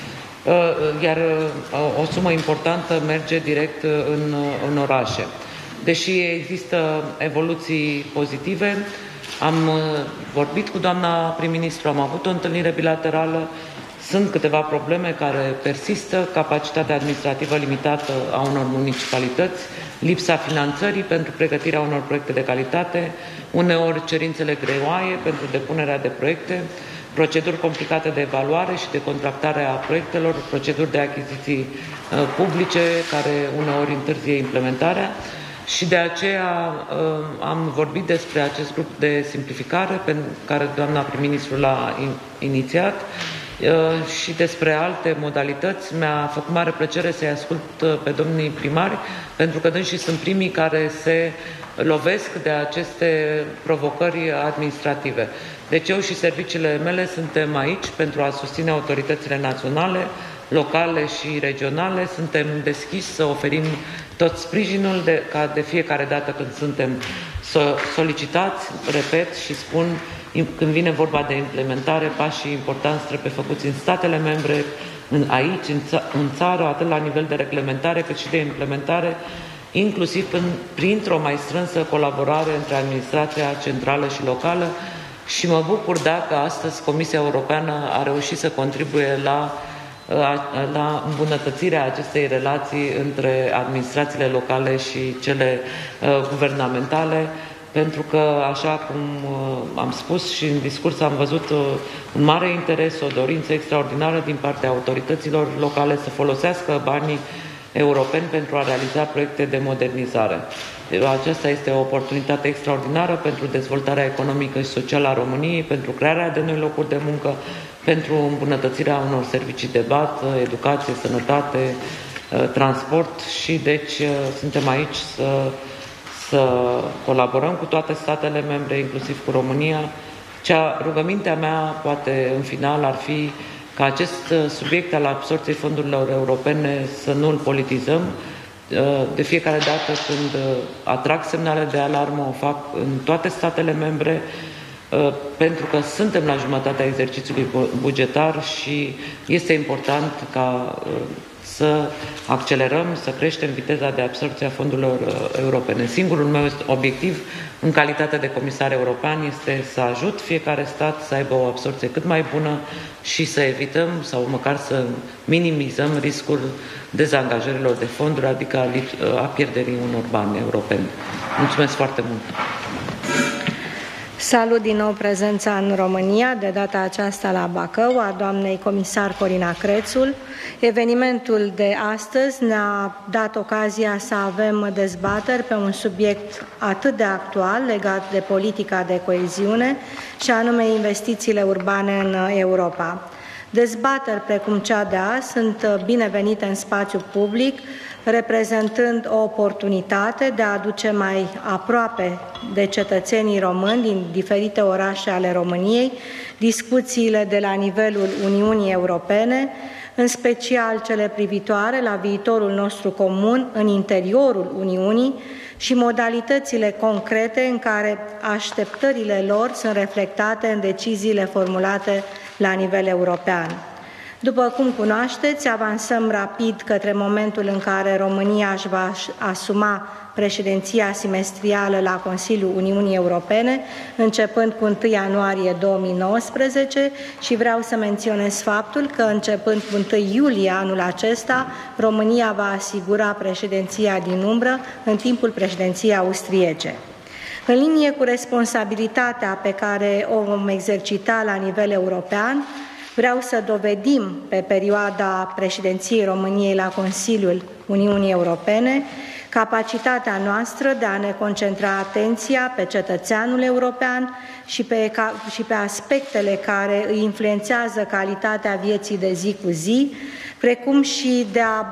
iar o sumă importantă merge direct în, în orașe. Deși există evoluții pozitive, am vorbit cu doamna prim-ministru, am avut o întâlnire bilaterală, sunt câteva probleme care persistă, capacitatea administrativă limitată a unor municipalități, lipsa finanțării pentru pregătirea unor proiecte de calitate, uneori cerințele greoaie pentru depunerea de proiecte, proceduri complicate de evaluare și de contractare a proiectelor, proceduri de achiziții uh, publice care uneori întârzie implementarea și de aceea uh, am vorbit despre acest grup de simplificare pe care doamna prim-ministru l-a in, inițiat uh, și despre alte modalități. Mi-a făcut mare plăcere să-i ascult uh, pe domnii primari, pentru că dânsii sunt primii care se lovesc de aceste provocări administrative. Deci eu și serviciile mele suntem aici pentru a susține autoritățile naționale, locale și regionale. Suntem deschiși să oferim tot sprijinul de, ca de fiecare dată când suntem solicitați, repet și spun, când vine vorba de implementare, pașii importanți trebuie făcuți în statele membre, în, aici, în, ța în țară, atât la nivel de reglementare cât și de implementare, inclusiv printr-o mai strânsă colaborare între administrația centrală și locală. Și mă bucur dacă astăzi Comisia Europeană a reușit să contribuie la, la îmbunătățirea acestei relații între administrațiile locale și cele uh, guvernamentale, pentru că, așa cum uh, am spus și în discurs, am văzut uh, un mare interes, o dorință extraordinară din partea autorităților locale să folosească banii europeni pentru a realiza proiecte de modernizare. Aceasta este o oportunitate extraordinară pentru dezvoltarea economică și socială a României, pentru crearea de noi locuri de muncă, pentru îmbunătățirea unor servicii de bază, educație, sănătate, transport și deci suntem aici să, să colaborăm cu toate statele membre, inclusiv cu România. Cea, rugămintea mea, poate în final, ar fi ca acest subiect al absorbției fondurilor europene să nu îl politizăm. De fiecare dată când atrag semnale de alarmă, o fac în toate statele membre, pentru că suntem la jumătatea exercițiului bugetar și este important ca să accelerăm, să creștem viteza de absorbție a fondurilor europene. Singurul meu obiectiv, în calitate de comisar european, este să ajut fiecare stat să aibă o absorbție cât mai bună și să evităm sau măcar să minimizăm riscul dezangajărilor de fonduri, adică a pierderii unor bani europeni. Mulțumesc foarte mult! Salut din nou prezența în România, de data aceasta la Bacău, a doamnei comisar Corina Crețu. Evenimentul de astăzi ne-a dat ocazia să avem dezbateri pe un subiect atât de actual legat de politica de coeziune și anume investițiile urbane în Europa. Dezbateri precum cea de azi sunt binevenite în spațiul public, reprezentând o oportunitate de a aduce mai aproape de cetățenii români din diferite orașe ale României discuțiile de la nivelul Uniunii Europene, în special cele privitoare la viitorul nostru comun în interiorul Uniunii și modalitățile concrete în care așteptările lor sunt reflectate în deciziile formulate la nivel european. După cum cunoașteți, avansăm rapid către momentul în care România își va asuma președinția semestrială la Consiliul Uniunii Europene, începând cu întâi ianuarie două mii nouăsprezece și vreau să menționez faptul că începând cu întâi iulie anul acesta, România va asigura președinția din umbră în timpul președinției austriece. În linie cu responsabilitatea pe care o vom exercita la nivel european, vreau să dovedim pe perioada președinției României la Consiliul Uniunii Europene capacitatea noastră de a ne concentra atenția pe cetățeanul european și pe, și pe aspectele care îi influențează calitatea vieții de zi cu zi, precum și de a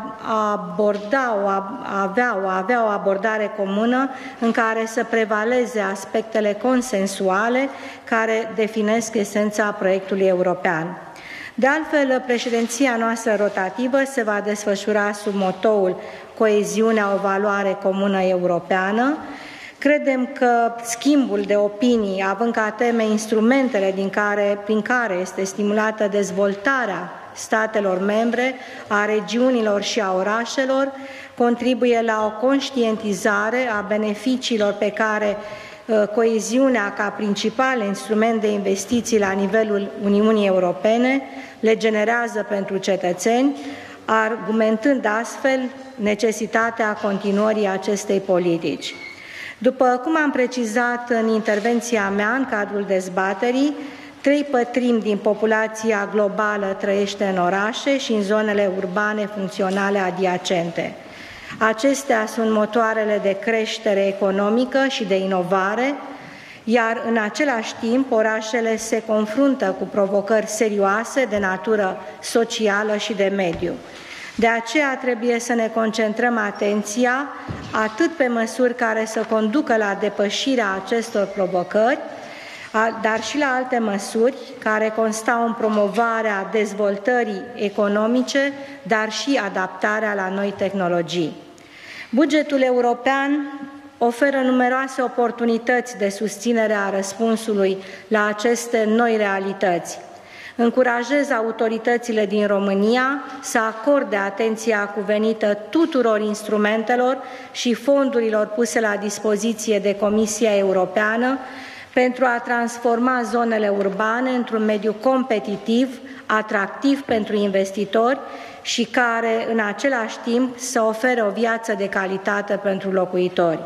aborda, o, a avea, o, a avea o abordare comună în care să prevaleze aspectele consensuale care definesc esența proiectului european. De altfel, președinția noastră rotativă se va desfășura sub motoul Coeziunea, o valoare comună europeană. Credem că schimbul de opinii, având ca teme instrumentele din care, prin care este stimulată dezvoltarea statelor membre, a regiunilor și a orașelor, contribuie la o conștientizare a beneficiilor pe care coeziunea ca principal instrument de investiții la nivelul Uniunii Europene le generează pentru cetățeni, argumentând astfel necesitatea continuării acestei politici. După cum am precizat în intervenția mea în cadrul dezbaterii, trei pătrimi din populația globală trăiește în orașe și în zonele urbane funcționale adiacente. Acestea sunt motoarele de creștere economică și de inovare, iar în același timp orașele se confruntă cu provocări serioase de natură socială și de mediu. De aceea trebuie să ne concentrăm atenția atât pe măsuri care să conducă la depășirea acestor provocări, dar și la alte măsuri care constau în promovarea dezvoltării economice, dar și adaptarea la noi tehnologii. Bugetul european oferă numeroase oportunități de susținere a răspunsului la aceste noi realități. Încurajez autoritățile din România să acorde atenția cuvenită tuturor instrumentelor și fondurilor puse la dispoziție de Comisia Europeană pentru a transforma zonele urbane într-un mediu competitiv, atractiv pentru investitori și care, în același timp, să ofere o viață de calitate pentru locuitori.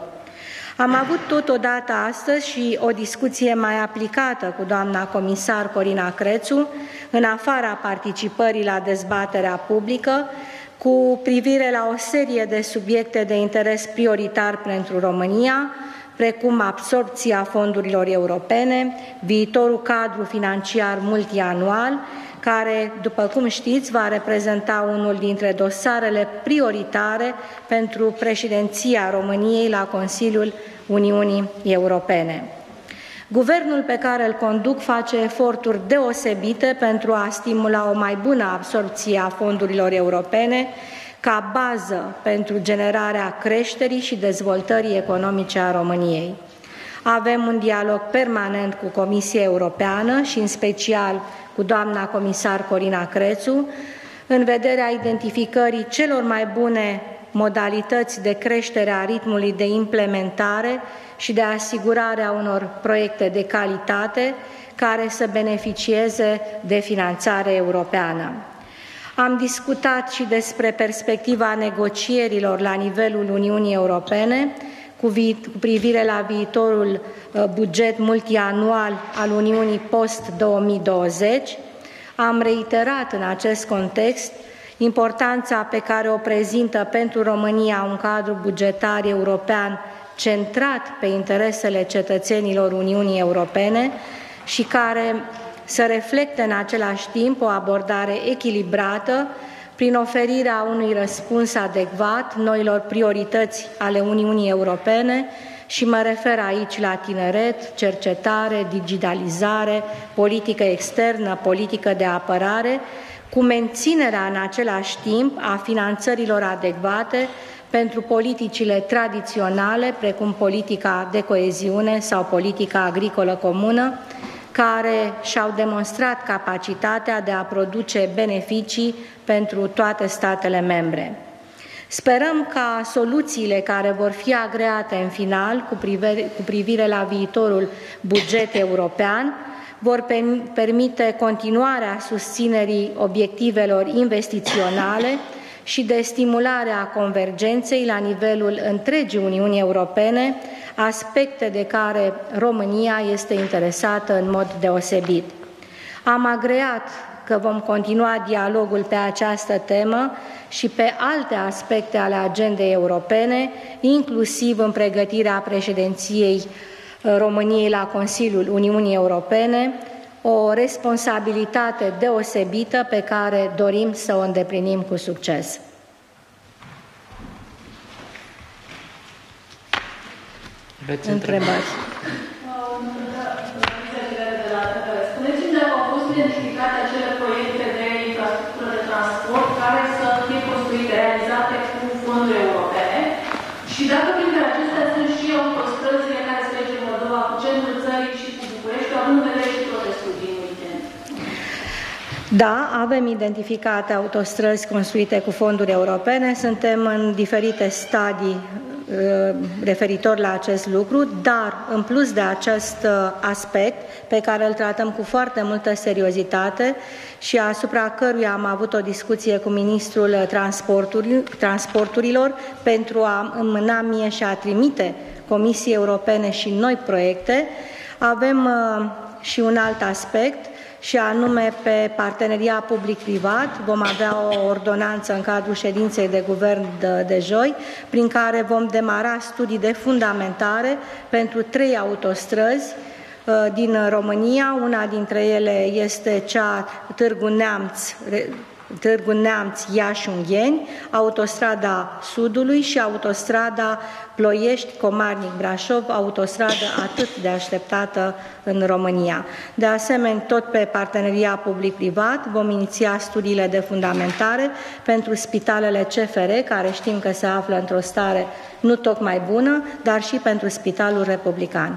Am avut totodată astăzi și o discuție mai aplicată cu doamna comisar Corina Crețu, în afara participării la dezbaterea publică, cu privire la o serie de subiecte de interes prioritar pentru România, precum absorbția fondurilor europene, viitorul cadru financiar multianual, care, după cum știți, va reprezenta unul dintre dosarele prioritare pentru președinția României la Consiliul Uniunii Europene. Guvernul pe care îl conduc face eforturi deosebite pentru a stimula o mai bună absorbție a fondurilor europene ca bază pentru generarea creșterii și dezvoltării economice a României. Avem un dialog permanent cu Comisia Europeană și în special cu doamna comisar Corina Crețu, în vederea identificării celor mai bune modalități de creștere a ritmului de implementare și de asigurare a unor proiecte de calitate care să beneficieze de finanțare europeană. Am discutat și despre perspectiva negocierilor la nivelul Uniunii Europene cu, cu privire la viitorul uh, buget multianual al Uniunii post două mii douăzeci. Am reiterat în acest context importanța pe care o prezintă pentru România un cadru bugetar european centrat pe interesele cetățenilor Uniunii Europene și care să reflecte în același timp o abordare echilibrată prin oferirea unui răspuns adecvat noilor priorități ale Uniunii Europene și mă refer aici la tineret, cercetare, digitalizare, politică externă, politică de apărare, cu menținerea în același timp a finanțărilor adecvate pentru politicile tradiționale, precum politica de coeziune sau politica agricolă comună, care și-au demonstrat capacitatea de a produce beneficii pentru toate statele membre. Sperăm ca soluțiile care vor fi agreate în final cu privire, cu privire la viitorul buget european vor permite continuarea susținerii obiectivelor investiționale și de stimulare a convergenței la nivelul întregii Uniuni Europene, aspecte de care România este interesată în mod deosebit. Am agreat că vom continua dialogul pe această temă și pe alte aspecte ale agendei europene, inclusiv în pregătirea președinției României la Consiliul Uniunii Europene, o responsabilitate deosebită pe care dorim să o îndeplinim cu succes. Veți întrebări. Spuneți-mi dacă au fost identificate acele proiecte de infrastructură de transport care să fie construite, realizate cu fonduri europene și dacă printre acestea sunt și autostrăzile care se trece în Moldova cu centrul țării și cu București, având în vedere și protestul din weekend. Da, avem identificate autostrăzi construite cu fonduri europene, suntem în diferite stadii referitor la acest lucru, dar în plus de acest aspect pe care îl tratăm cu foarte multă seriozitate și asupra căruia am avut o discuție cu Ministrul Transporturilor pentru a înmâna mie și a trimite Comisiei Europene și noi proiecte, avem și un alt aspect, și anume pe parteneria public-privat. Vom avea o ordonanță în cadrul ședinței de guvern de, de joi, prin care vom demara studii de fundamentare pentru trei autostrăzi uh, din România. Una dintre ele este cea Târgu Neamț, Târgu Neamț, Iași, Ungheni, autostrada Sudului și autostrada Ploiești, Comarnic, Brașov, autostradă atât de așteptată în România. De asemenea, tot pe parteneria public-privat vom iniția studiile de fundamentare pentru spitalele C F R, care știm că se află într-o stare nu tocmai bună, dar și pentru Spitalul Republican.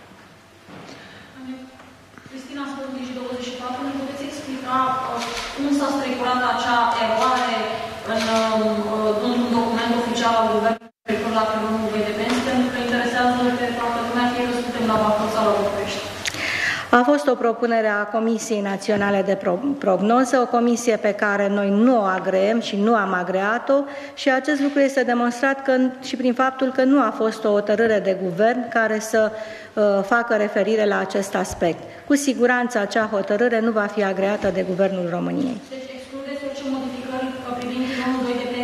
Cristina Spătului și douăzeci și patru, ne puteți explica cum s-a strecurat acea eroare în, într-un document oficial al Guvernului referitor la filmul de pensii, pentru că interesează pe toată lumea, fie că suntem la Bacău sau la București. A fost o propunere a Comisiei Naționale de Prognoză, o comisie pe care noi nu o agreem și nu am agreat-o și acest lucru este demonstrat că, și prin faptul că nu a fost o hotărâre de guvern care să uh, facă referire la acest aspect. Cu siguranță acea hotărâre nu va fi agreată de Guvernul României. Deci excludeți orice modificări privind filmul doi de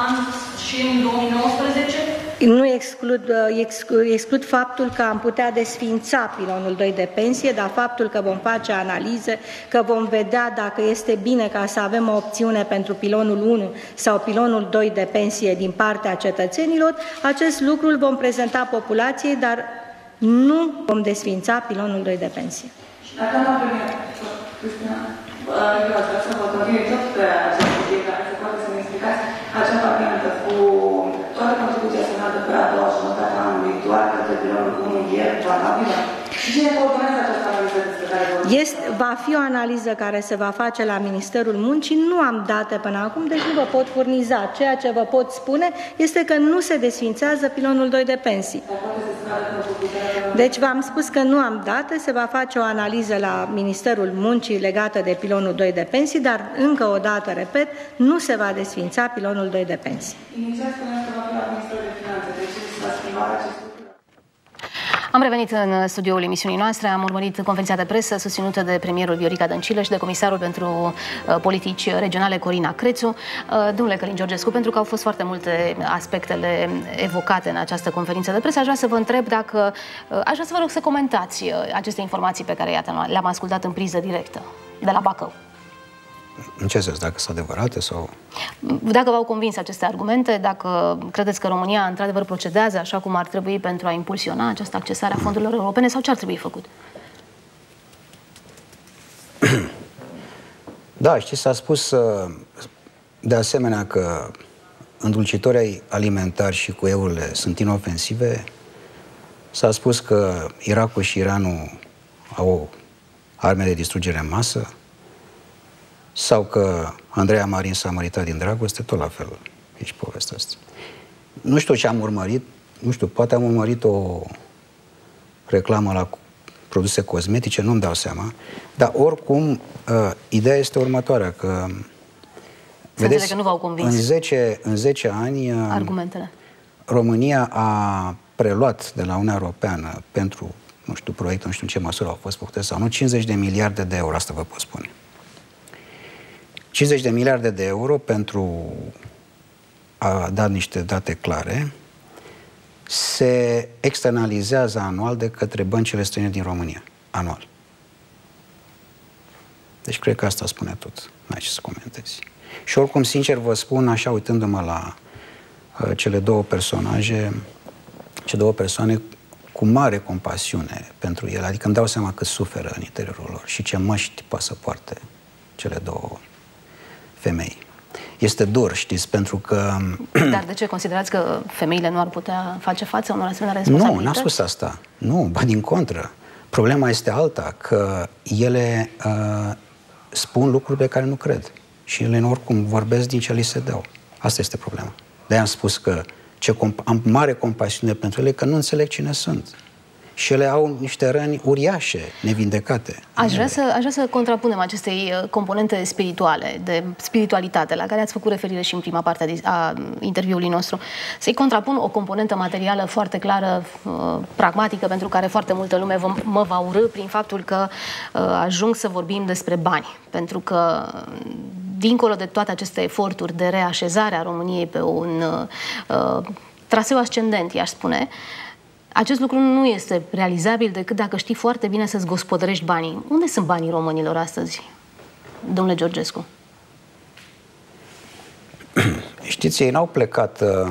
an și în două mii nouăsprezece? Nu exclud, exclud, exclud faptul că am putea desfința pilonul doi de pensie, dar faptul că vom face analize, că vom vedea dacă este bine ca să avem o opțiune pentru pilonul unu sau pilonul doi de pensie din partea cetățenilor, acest lucru îl vom prezenta populației, dar nu vom desfința pilonul doi de pensie. Dacă nu am primit, Cristina, eu aș vrea să vă continui tot pe această subiect, care se poate să ne explicați acea variantă cu toată contribuția semnată pe a doua jumătate a anului doar către pilonul unu e valabilă? Și cine coordonează această analiză despre care vorbim? Este, va fi o analiză care se va face la Ministerul Muncii. Nu am date până acum, deci nu vă pot furniza. Ceea ce vă pot spune este că nu se desfințează pilonul doi de pensii. Deci v-am spus că nu am date, se va face o analiză la Ministerul Muncii legată de pilonul doi de pensii, dar încă o dată, repet, nu se va desfința pilonul doi de pensii. Inițial spuneam că va fi la Ministerul de Finanțe, deci se va schimba acest lucru. Am revenit în studioul emisiunii noastre, am urmărit conferința de presă susținută de premierul Viorica Dăncilă și de comisarul pentru uh, politici regionale Corina Crețu. Uh, domnule Călin Georgescu, pentru că au fost foarte multe aspectele evocate în această conferință de presă, aș vrea să vă întreb dacă, uh, aș vrea să vă rog să comentați uh, aceste informații pe care, iată, le-am ascultat în priză directă de la Bacău. În ce sens? Dacă sunt adevărate sau... Dacă v-au convins aceste argumente, dacă credeți că România într-adevăr procedează așa cum ar trebui pentru a impulsiona această accesare a fondurilor europene sau ce ar trebui făcut? Da, știți, s-a spus de asemenea că îndulcitorii alimentari și cu eurile sunt inofensive. S-a spus că Irakul și Iranul au arme de distrugere în masă. Sau că Andreea Marin s-a măritat din dragoste, tot la fel, aici povestea asta. Nu știu ce am urmărit, nu știu, poate am urmărit o reclamă la produse cosmetice, nu-mi dau seama, dar oricum, uh, ideea este următoarea, că, vedeți, că nu v-au convins în zece, în zece ani uh, argumentele. România a preluat de la Uniunea Europeană pentru, nu știu, proiecte, nu știu în ce măsură au fost făcute sau nu, cincizeci de miliarde de euro, asta vă pot spune. cincizeci de miliarde de euro pentru a da niște date clare se externalizează anual de către băncile străine din România. Anual. Deci cred că asta spune tot. N-ai ce să comentezi. Și oricum, sincer vă spun, așa uitându-mă la uh, cele două personaje, cele două persoane cu mare compasiune pentru ele, adică îmi dau seama că suferă în interiorul lor și ce măști poate să poarte cele două femei. Este dur, știți, pentru că... Dar de ce considerați că femeile nu ar putea face față unor asemenea responsabilități? Nu, n-am spus asta. Nu, ba din contră. Problema este alta, că ele uh, spun lucruri pe care nu cred. Și ele oricum vorbesc din ce li se dau. Asta este problema. De-aia am spus că ce am mare compasiune pentru ele, că nu înțeleg cine sunt. Și ele au niște răni uriașe, nevindecate. Aș vrea, să, aș vrea să contrapunem acestei componente spirituale, de spiritualitate, la care ați făcut referire și în prima parte a interviului nostru. Să-i contrapun o componentă materială foarte clară, pragmatică, pentru care foarte multă lume vă, mă va urâ prin faptul că ajung să vorbim despre bani. Pentru că, dincolo de toate aceste eforturi de reașezare a României pe un uh, traseu ascendent, i-aș spune, acest lucru nu este realizabil decât dacă știi foarte bine să-ți gospodărești banii. Unde sunt banii românilor astăzi, domnule Georgescu? Știți, ei n-au plecat uh,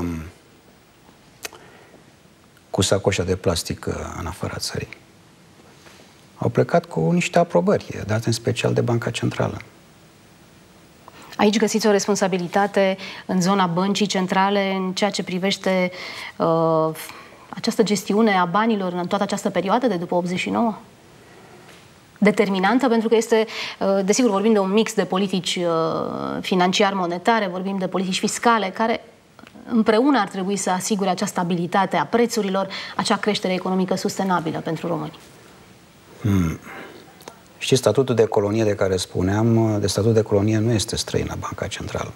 cu sacoșa de plastic uh, în afara țării. Au plecat cu niște aprobări, date în special de Banca Centrală. Aici găsiți o responsabilitate în zona băncii centrale în ceea ce privește uh, această gestiune a banilor în toată această perioadă de după optzeci și nouă? Determinantă, pentru că este, desigur, vorbim de un mix de politici financiar-monetare, vorbim de politici fiscale, care împreună ar trebui să asigure această stabilitate a prețurilor, acea creștere economică sustenabilă pentru români. Hmm. Știți, statutul de colonie de care spuneam, de statut de colonie nu este străină Banca Centrală.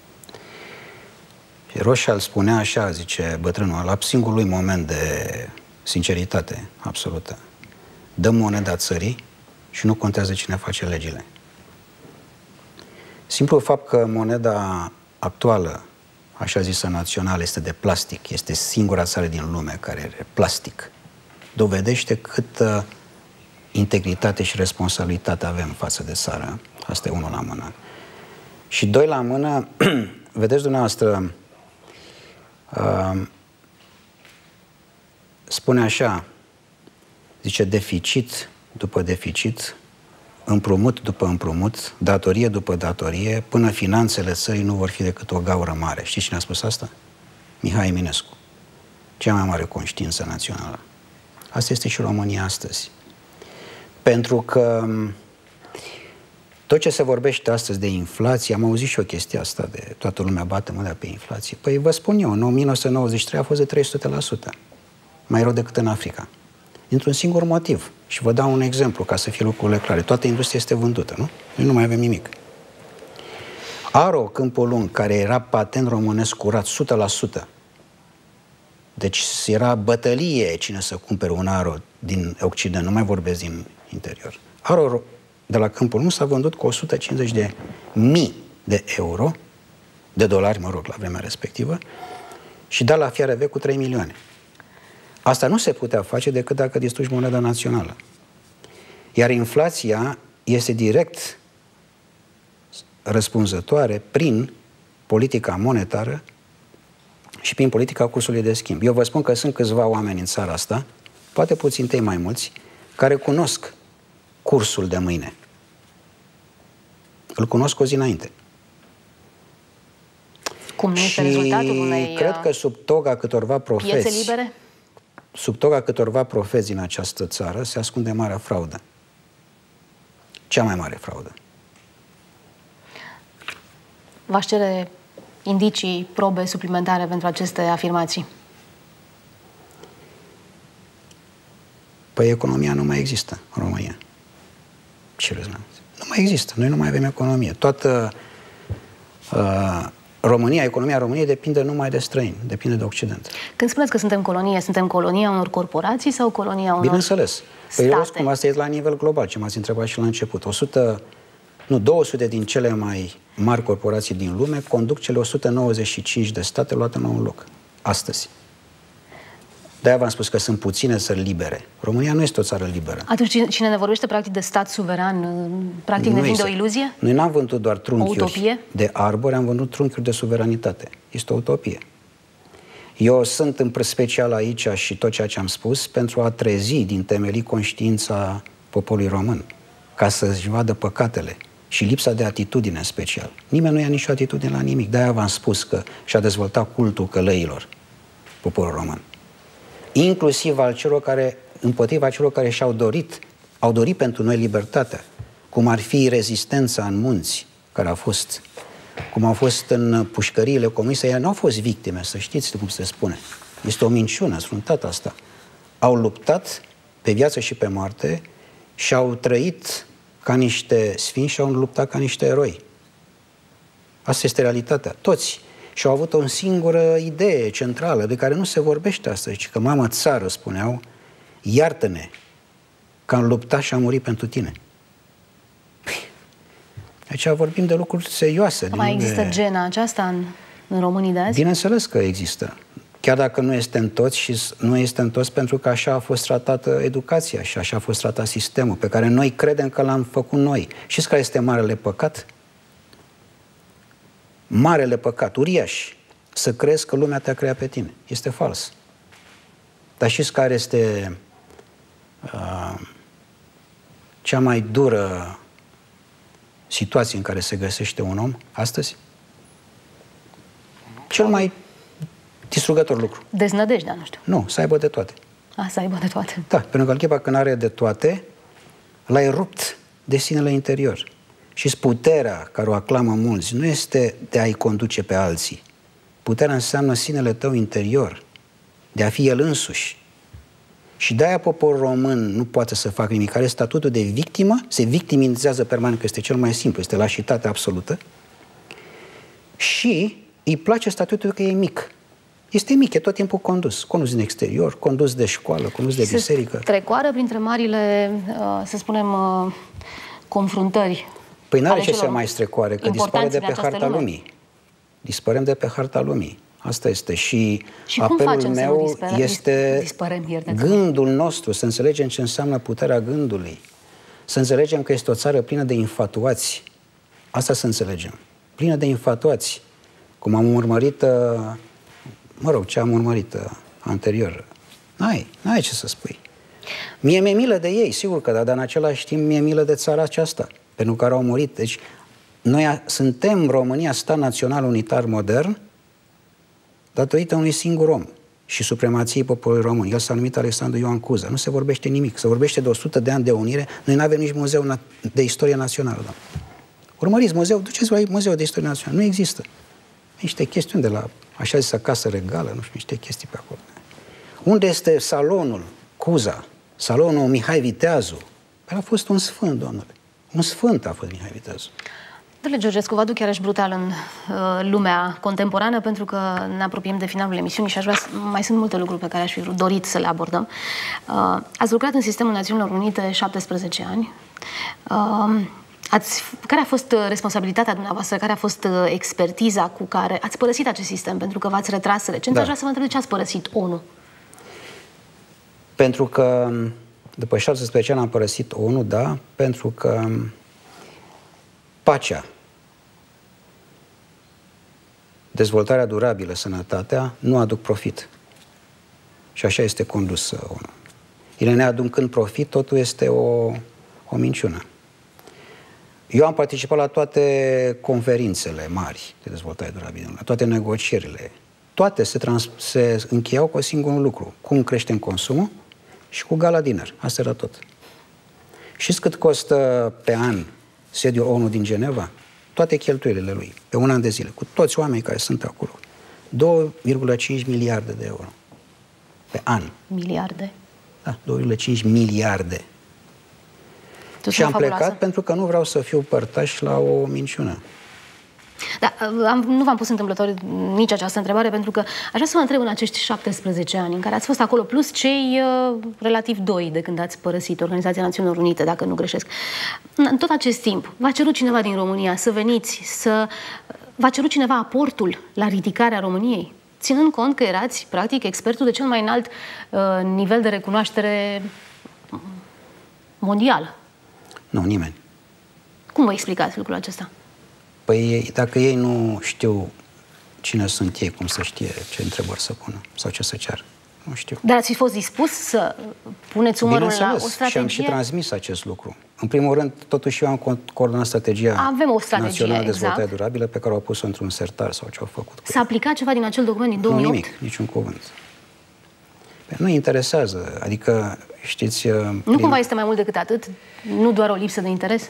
Și Roșal spunea așa, zice bătrânul, la singurul lui moment de sinceritate absolută: dăm moneda țării și nu contează cine face legile. Simplul fapt că moneda actuală așa zisă națională este de plastic, este singura țară din lume care are plastic, dovedește câtă integritate și responsabilitate avem față de țară. Asta e unul la mână. Și doi la mână, vedeți dumneavoastră, uh, spune așa, zice deficit după deficit, împrumut după împrumut, datorie după datorie, până finanțele țării nu vor fi decât o gaură mare. Știți cine a spus asta? Mihai Eminescu. Cea mai mare conștiință națională. Asta este și România astăzi. Pentru că tot ce se vorbește astăzi de inflație, am auzit și o chestie asta, de toată lumea bate mâna pe inflație. Păi vă spun eu, în o mie nouă sute nouăzeci și trei a fost de trei sute la sută. Mai rău decât în Africa. Dintr-un singur motiv. Și vă dau un exemplu ca să fie lucrurile clare. Toată industria este vândută, nu? Noi nu mai avem nimic. Aro, Câmpul Lung, care era patent românesc curat o sută la sută. Deci era bătălie cine să cumpere un aro din Occident, nu mai vorbesc din interior. Aro de la Câmpul Lung s-a vândut cu o sută cincizeci de mii de euro, de dolari, mă rog, la vremea respectivă, și dat la Fiară Vechi cu trei milioane. Asta nu se putea face decât dacă distrugi moneda națională. Iar inflația este direct răspunzătoare prin politica monetară și prin politica cursului de schimb. Eu vă spun că sunt câțiva oameni în țara asta, poate puțin tăi mai mulți, care cunosc cursul de mâine. Îl cunosc o zi înainte. Cum nu este rezultatul unei cred că sub toga câtorva profeți, piețe libere? Sub toga câtorva profeți din această țară se ascunde marea fraudă. Cea mai mare fraudă. V-aș cere indicii, probe suplimentare pentru aceste afirmații. Păi economia nu mai există în România. Ce vreți? Nu mai există. Noi nu mai avem economie. Toată uh, România, economia României depinde numai de străini, depinde de Occident. Când spuneți că suntem colonie, suntem colonia unor corporații sau colonia unor Bineînțeles. Păi state? cum asta e la nivel global, ce m-ați întrebat și la început. o sută, nu, două sute din cele mai mari corporații din lume conduc cele o sută nouăzeci și cinci de state luate la un loc. Astăzi. De-aia v-am spus că sunt puține țări libere. România nu este o țară liberă. Atunci cine ne vorbește practic de stat suveran, practic ne vinde o iluzie? Noi n-am vândut doar trunchiuri de arbori, am vândut trunchiuri de suveranitate. Este o utopie. Eu sunt în special aici și tot ceea ce am spus pentru a trezi din temelii conștiința poporului român, ca să-și vadă păcatele și lipsa de atitudine în special. Nimeni nu ia nicio atitudine la nimic. De-aia v-am spus că și-a dezvoltat cultul călăilor poporul român. Inclusiv al celor care, împotriva celor care și-au dorit, au dorit pentru noi libertatea, cum ar fi rezistența în munți, care a fost, cum au fost în pușcăriile comuniste, ei nu au fost victime, să știți cum se spune. Este o minciună sfruntată asta. Au luptat pe viață și pe moarte și au trăit ca niște sfinți și au luptat ca niște eroi. Asta este realitatea. Toți. Și au avut o singură idee centrală, de care nu se vorbește astăzi, ci că mamă țară, spuneau, iartă-ne că am luptat și am murit pentru tine. Aici vorbim de lucruri serioase. Mai există de... gena aceasta în, în românii de azi? Bineînțeles că există. Chiar dacă nu este în toți și nu este în toți pentru că așa a fost tratată educația și așa a fost tratat sistemul, pe care noi credem că l-am făcut noi. Știți care este marele păcat? Marele păcat, uriaș, să crezi că lumea te-a creat pe tine. Este fals. Dar știți care este uh, cea mai dură situație în care se găsește un om astăzi? Cel mai distrugător lucru. Deznădejdea, nu știu. Nu, să aibă de toate. A, să aibă de toate. Da, pentru că clipa când are de toate, l-ai rupt de sinele interior. Și puterea care o aclamă mulți nu este de a-i conduce pe alții. Puterea înseamnă sinele tău interior, de a fi el însuși. Și de-aia poporul român nu poate să facă nimic. Are statutul de victimă, se victimizează permanent, că este cel mai simplu, este lașitatea absolută. Și îi place statutul că e mic. Este mic, e tot timpul condus. Condus din exterior, condus de școală, condus de biserică. Se trecoară printre marile, să spunem, confruntări. Păi n-are ce să mai strecoare, că dispare de pe harta lumii. Dispărem de pe harta lumii. Asta este. Și, și apelul meu dispărăm, este dispărăm, gândul nostru, să înțelegem ce înseamnă puterea gândului. Să înțelegem că este o țară plină de infatuați. Asta să înțelegem. Plină de infatuați. Cum am urmărit, mă rog, ce am urmărit anterior. N-ai, n-ai ce să spui. Mie mi-e milă de ei, sigur că da, dar în același timp mi-e milă de țara aceasta, pentru care au murit. Deci, noi suntem România, stat național unitar modern, datorită unui singur om și supremației poporului român. El s-a numit Alexandru Ioan Cuza. Nu se vorbește nimic. Se vorbește de o sută de ani de unire. Noi nu avem nici muzeu de istorie națională. Da. Urmăriți muzeul, duceți la muzeul de istorie națională. Nu există. Niște chestiuni de la așa zisă casă regală, nu știu, niște chestii pe acolo. Unde este salonul Cuza? Salonul Mihai Viteazu? El a fost un sfânt, domnule. Un sfânt a fost Mihai Viteazu. Domnule Georgescu, vă aduc iarăși brutal în uh, lumea contemporană, pentru că ne apropiem de finalul emisiunii și aș vrea să, mai sunt multe lucruri pe care aș fi dorit să le abordăm. Uh, ați lucrat în sistemul Națiunilor Unite șaptesprezece ani. Uh, ați, care a fost responsabilitatea dumneavoastră? Care a fost expertiza cu care ați părăsit acest sistem? Pentru că v-ați retras recent. Da. Aș vrea să vă întreb de ce ați părăsit O N U. Pentru că după șaptesprezece ani am părăsit O N U, da, pentru că pacea, dezvoltarea durabilă, sănătatea, nu aduc profit. Și așa este condus O N U. Ele neaducând profit, totul este o, o minciună. Eu am participat la toate conferințele mari de dezvoltare durabilă, la toate negocierile. Toate se, trans, se încheiau cu un singur lucru. Cum creștem consumul și cu gala dinner. Asta era tot. Știți cât costă pe an sediul O N U din Geneva? Toate cheltuielile lui, pe un an de zile, cu toți oamenii care sunt acolo. două virgulă cinci miliarde de euro. Pe an. Miliarde? Da, două virgulă cinci miliarde. Tu și am fabuloasă. plecat pentru că nu vreau să fiu părtaș la o minciună. Da, am, nu v-am pus întâmplător nici această întrebare, pentru că aș vrea să vă întreb în acești șaptesprezece ani în care ați fost acolo, plus cei uh, relativ doi de când ați părăsit Organizația Națiunilor Unite, dacă nu greșesc. În tot acest timp, v-a cerut cineva din România să veniți, să... v-a cerut cineva aportul la ridicarea României? Ținând cont că erați, practic, expertul de cel mai înalt uh, nivel de recunoaștere mondial. Nu, nimeni. Cum vă explicați lucrul acesta? Păi dacă ei nu știu cine sunt ei, cum să știe ce întrebări să pună sau ce să ceară? Nu știu. Dar ați fi fost dispus să puneți umărul la o strategie? Și am și transmis acest lucru. În primul rând, totuși eu am coordonat strategia Avem o strategie, națională de dezvoltare exact. durabilă pe care au pus-o într-un sertar sau ce au făcut. S-a aplicat ceva din acel document din două mii opt? Nu, nimic, niciun cuvânt. Păi nu interesează. Adică, știți... Nu prin... cumva este mai mult decât atât? Nu doar o lipsă de interes?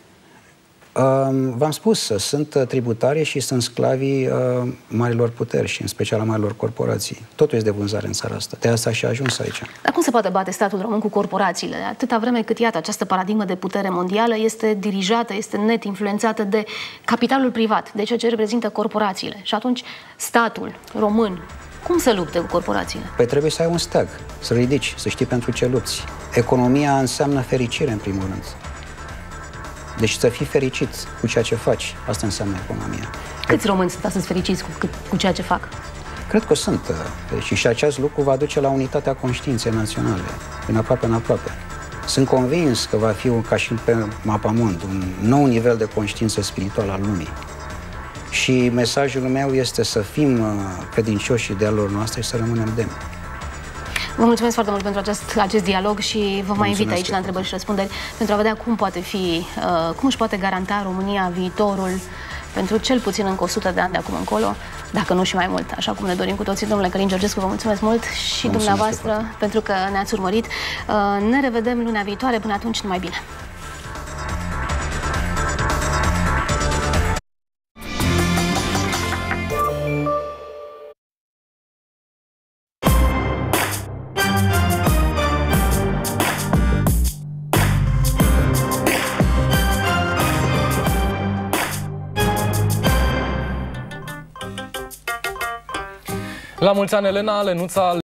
V-am spus, sunt tributari și sunt sclavii uh, marilor puteri și în special a marilor corporații. Totul este de vânzare în țara asta. De asta și a ajuns aici. Dar cum se poate bate statul român cu corporațiile? Atâta vreme cât, iată, această paradigmă de putere mondială este dirijată, este net influențată de capitalul privat, de ceea ce reprezintă corporațiile. Și atunci statul român, cum să lupte cu corporațiile? Păi trebuie să ai un steag, să ridici, să știi pentru ce lupți. Economia înseamnă fericire, în primul rând. Deci să fii fericit cu ceea ce faci. Asta înseamnă economia. Câți români sunt astăzi fericiți cu, cu ceea ce fac? Cred că sunt. Deci, și acest lucru va duce la unitatea conștiinței naționale, din aproape în aproape. Sunt convins că va fi, ca și pe Mapamond, un nou nivel de conștiință spirituală al lumii. Și mesajul meu este să fim credincioși idealelor noastre și să rămânem demni. Vă mulțumesc foarte mult pentru acest, acest dialog și vă mai invit aici la întrebări și răspunderi pentru a vedea cum poate fi, uh, cum își poate garanta România viitorul pentru cel puțin încă o sută de ani de acum încolo, dacă nu și mai mult, așa cum ne dorim cu toții. Domnule Călin Georgescu, vă mulțumesc mult și mulțumesc dumneavoastră pentru că ne-ați urmărit. Uh, ne revedem luna viitoare, până atunci numai bine! La mulți ani, Elena, Lenuța.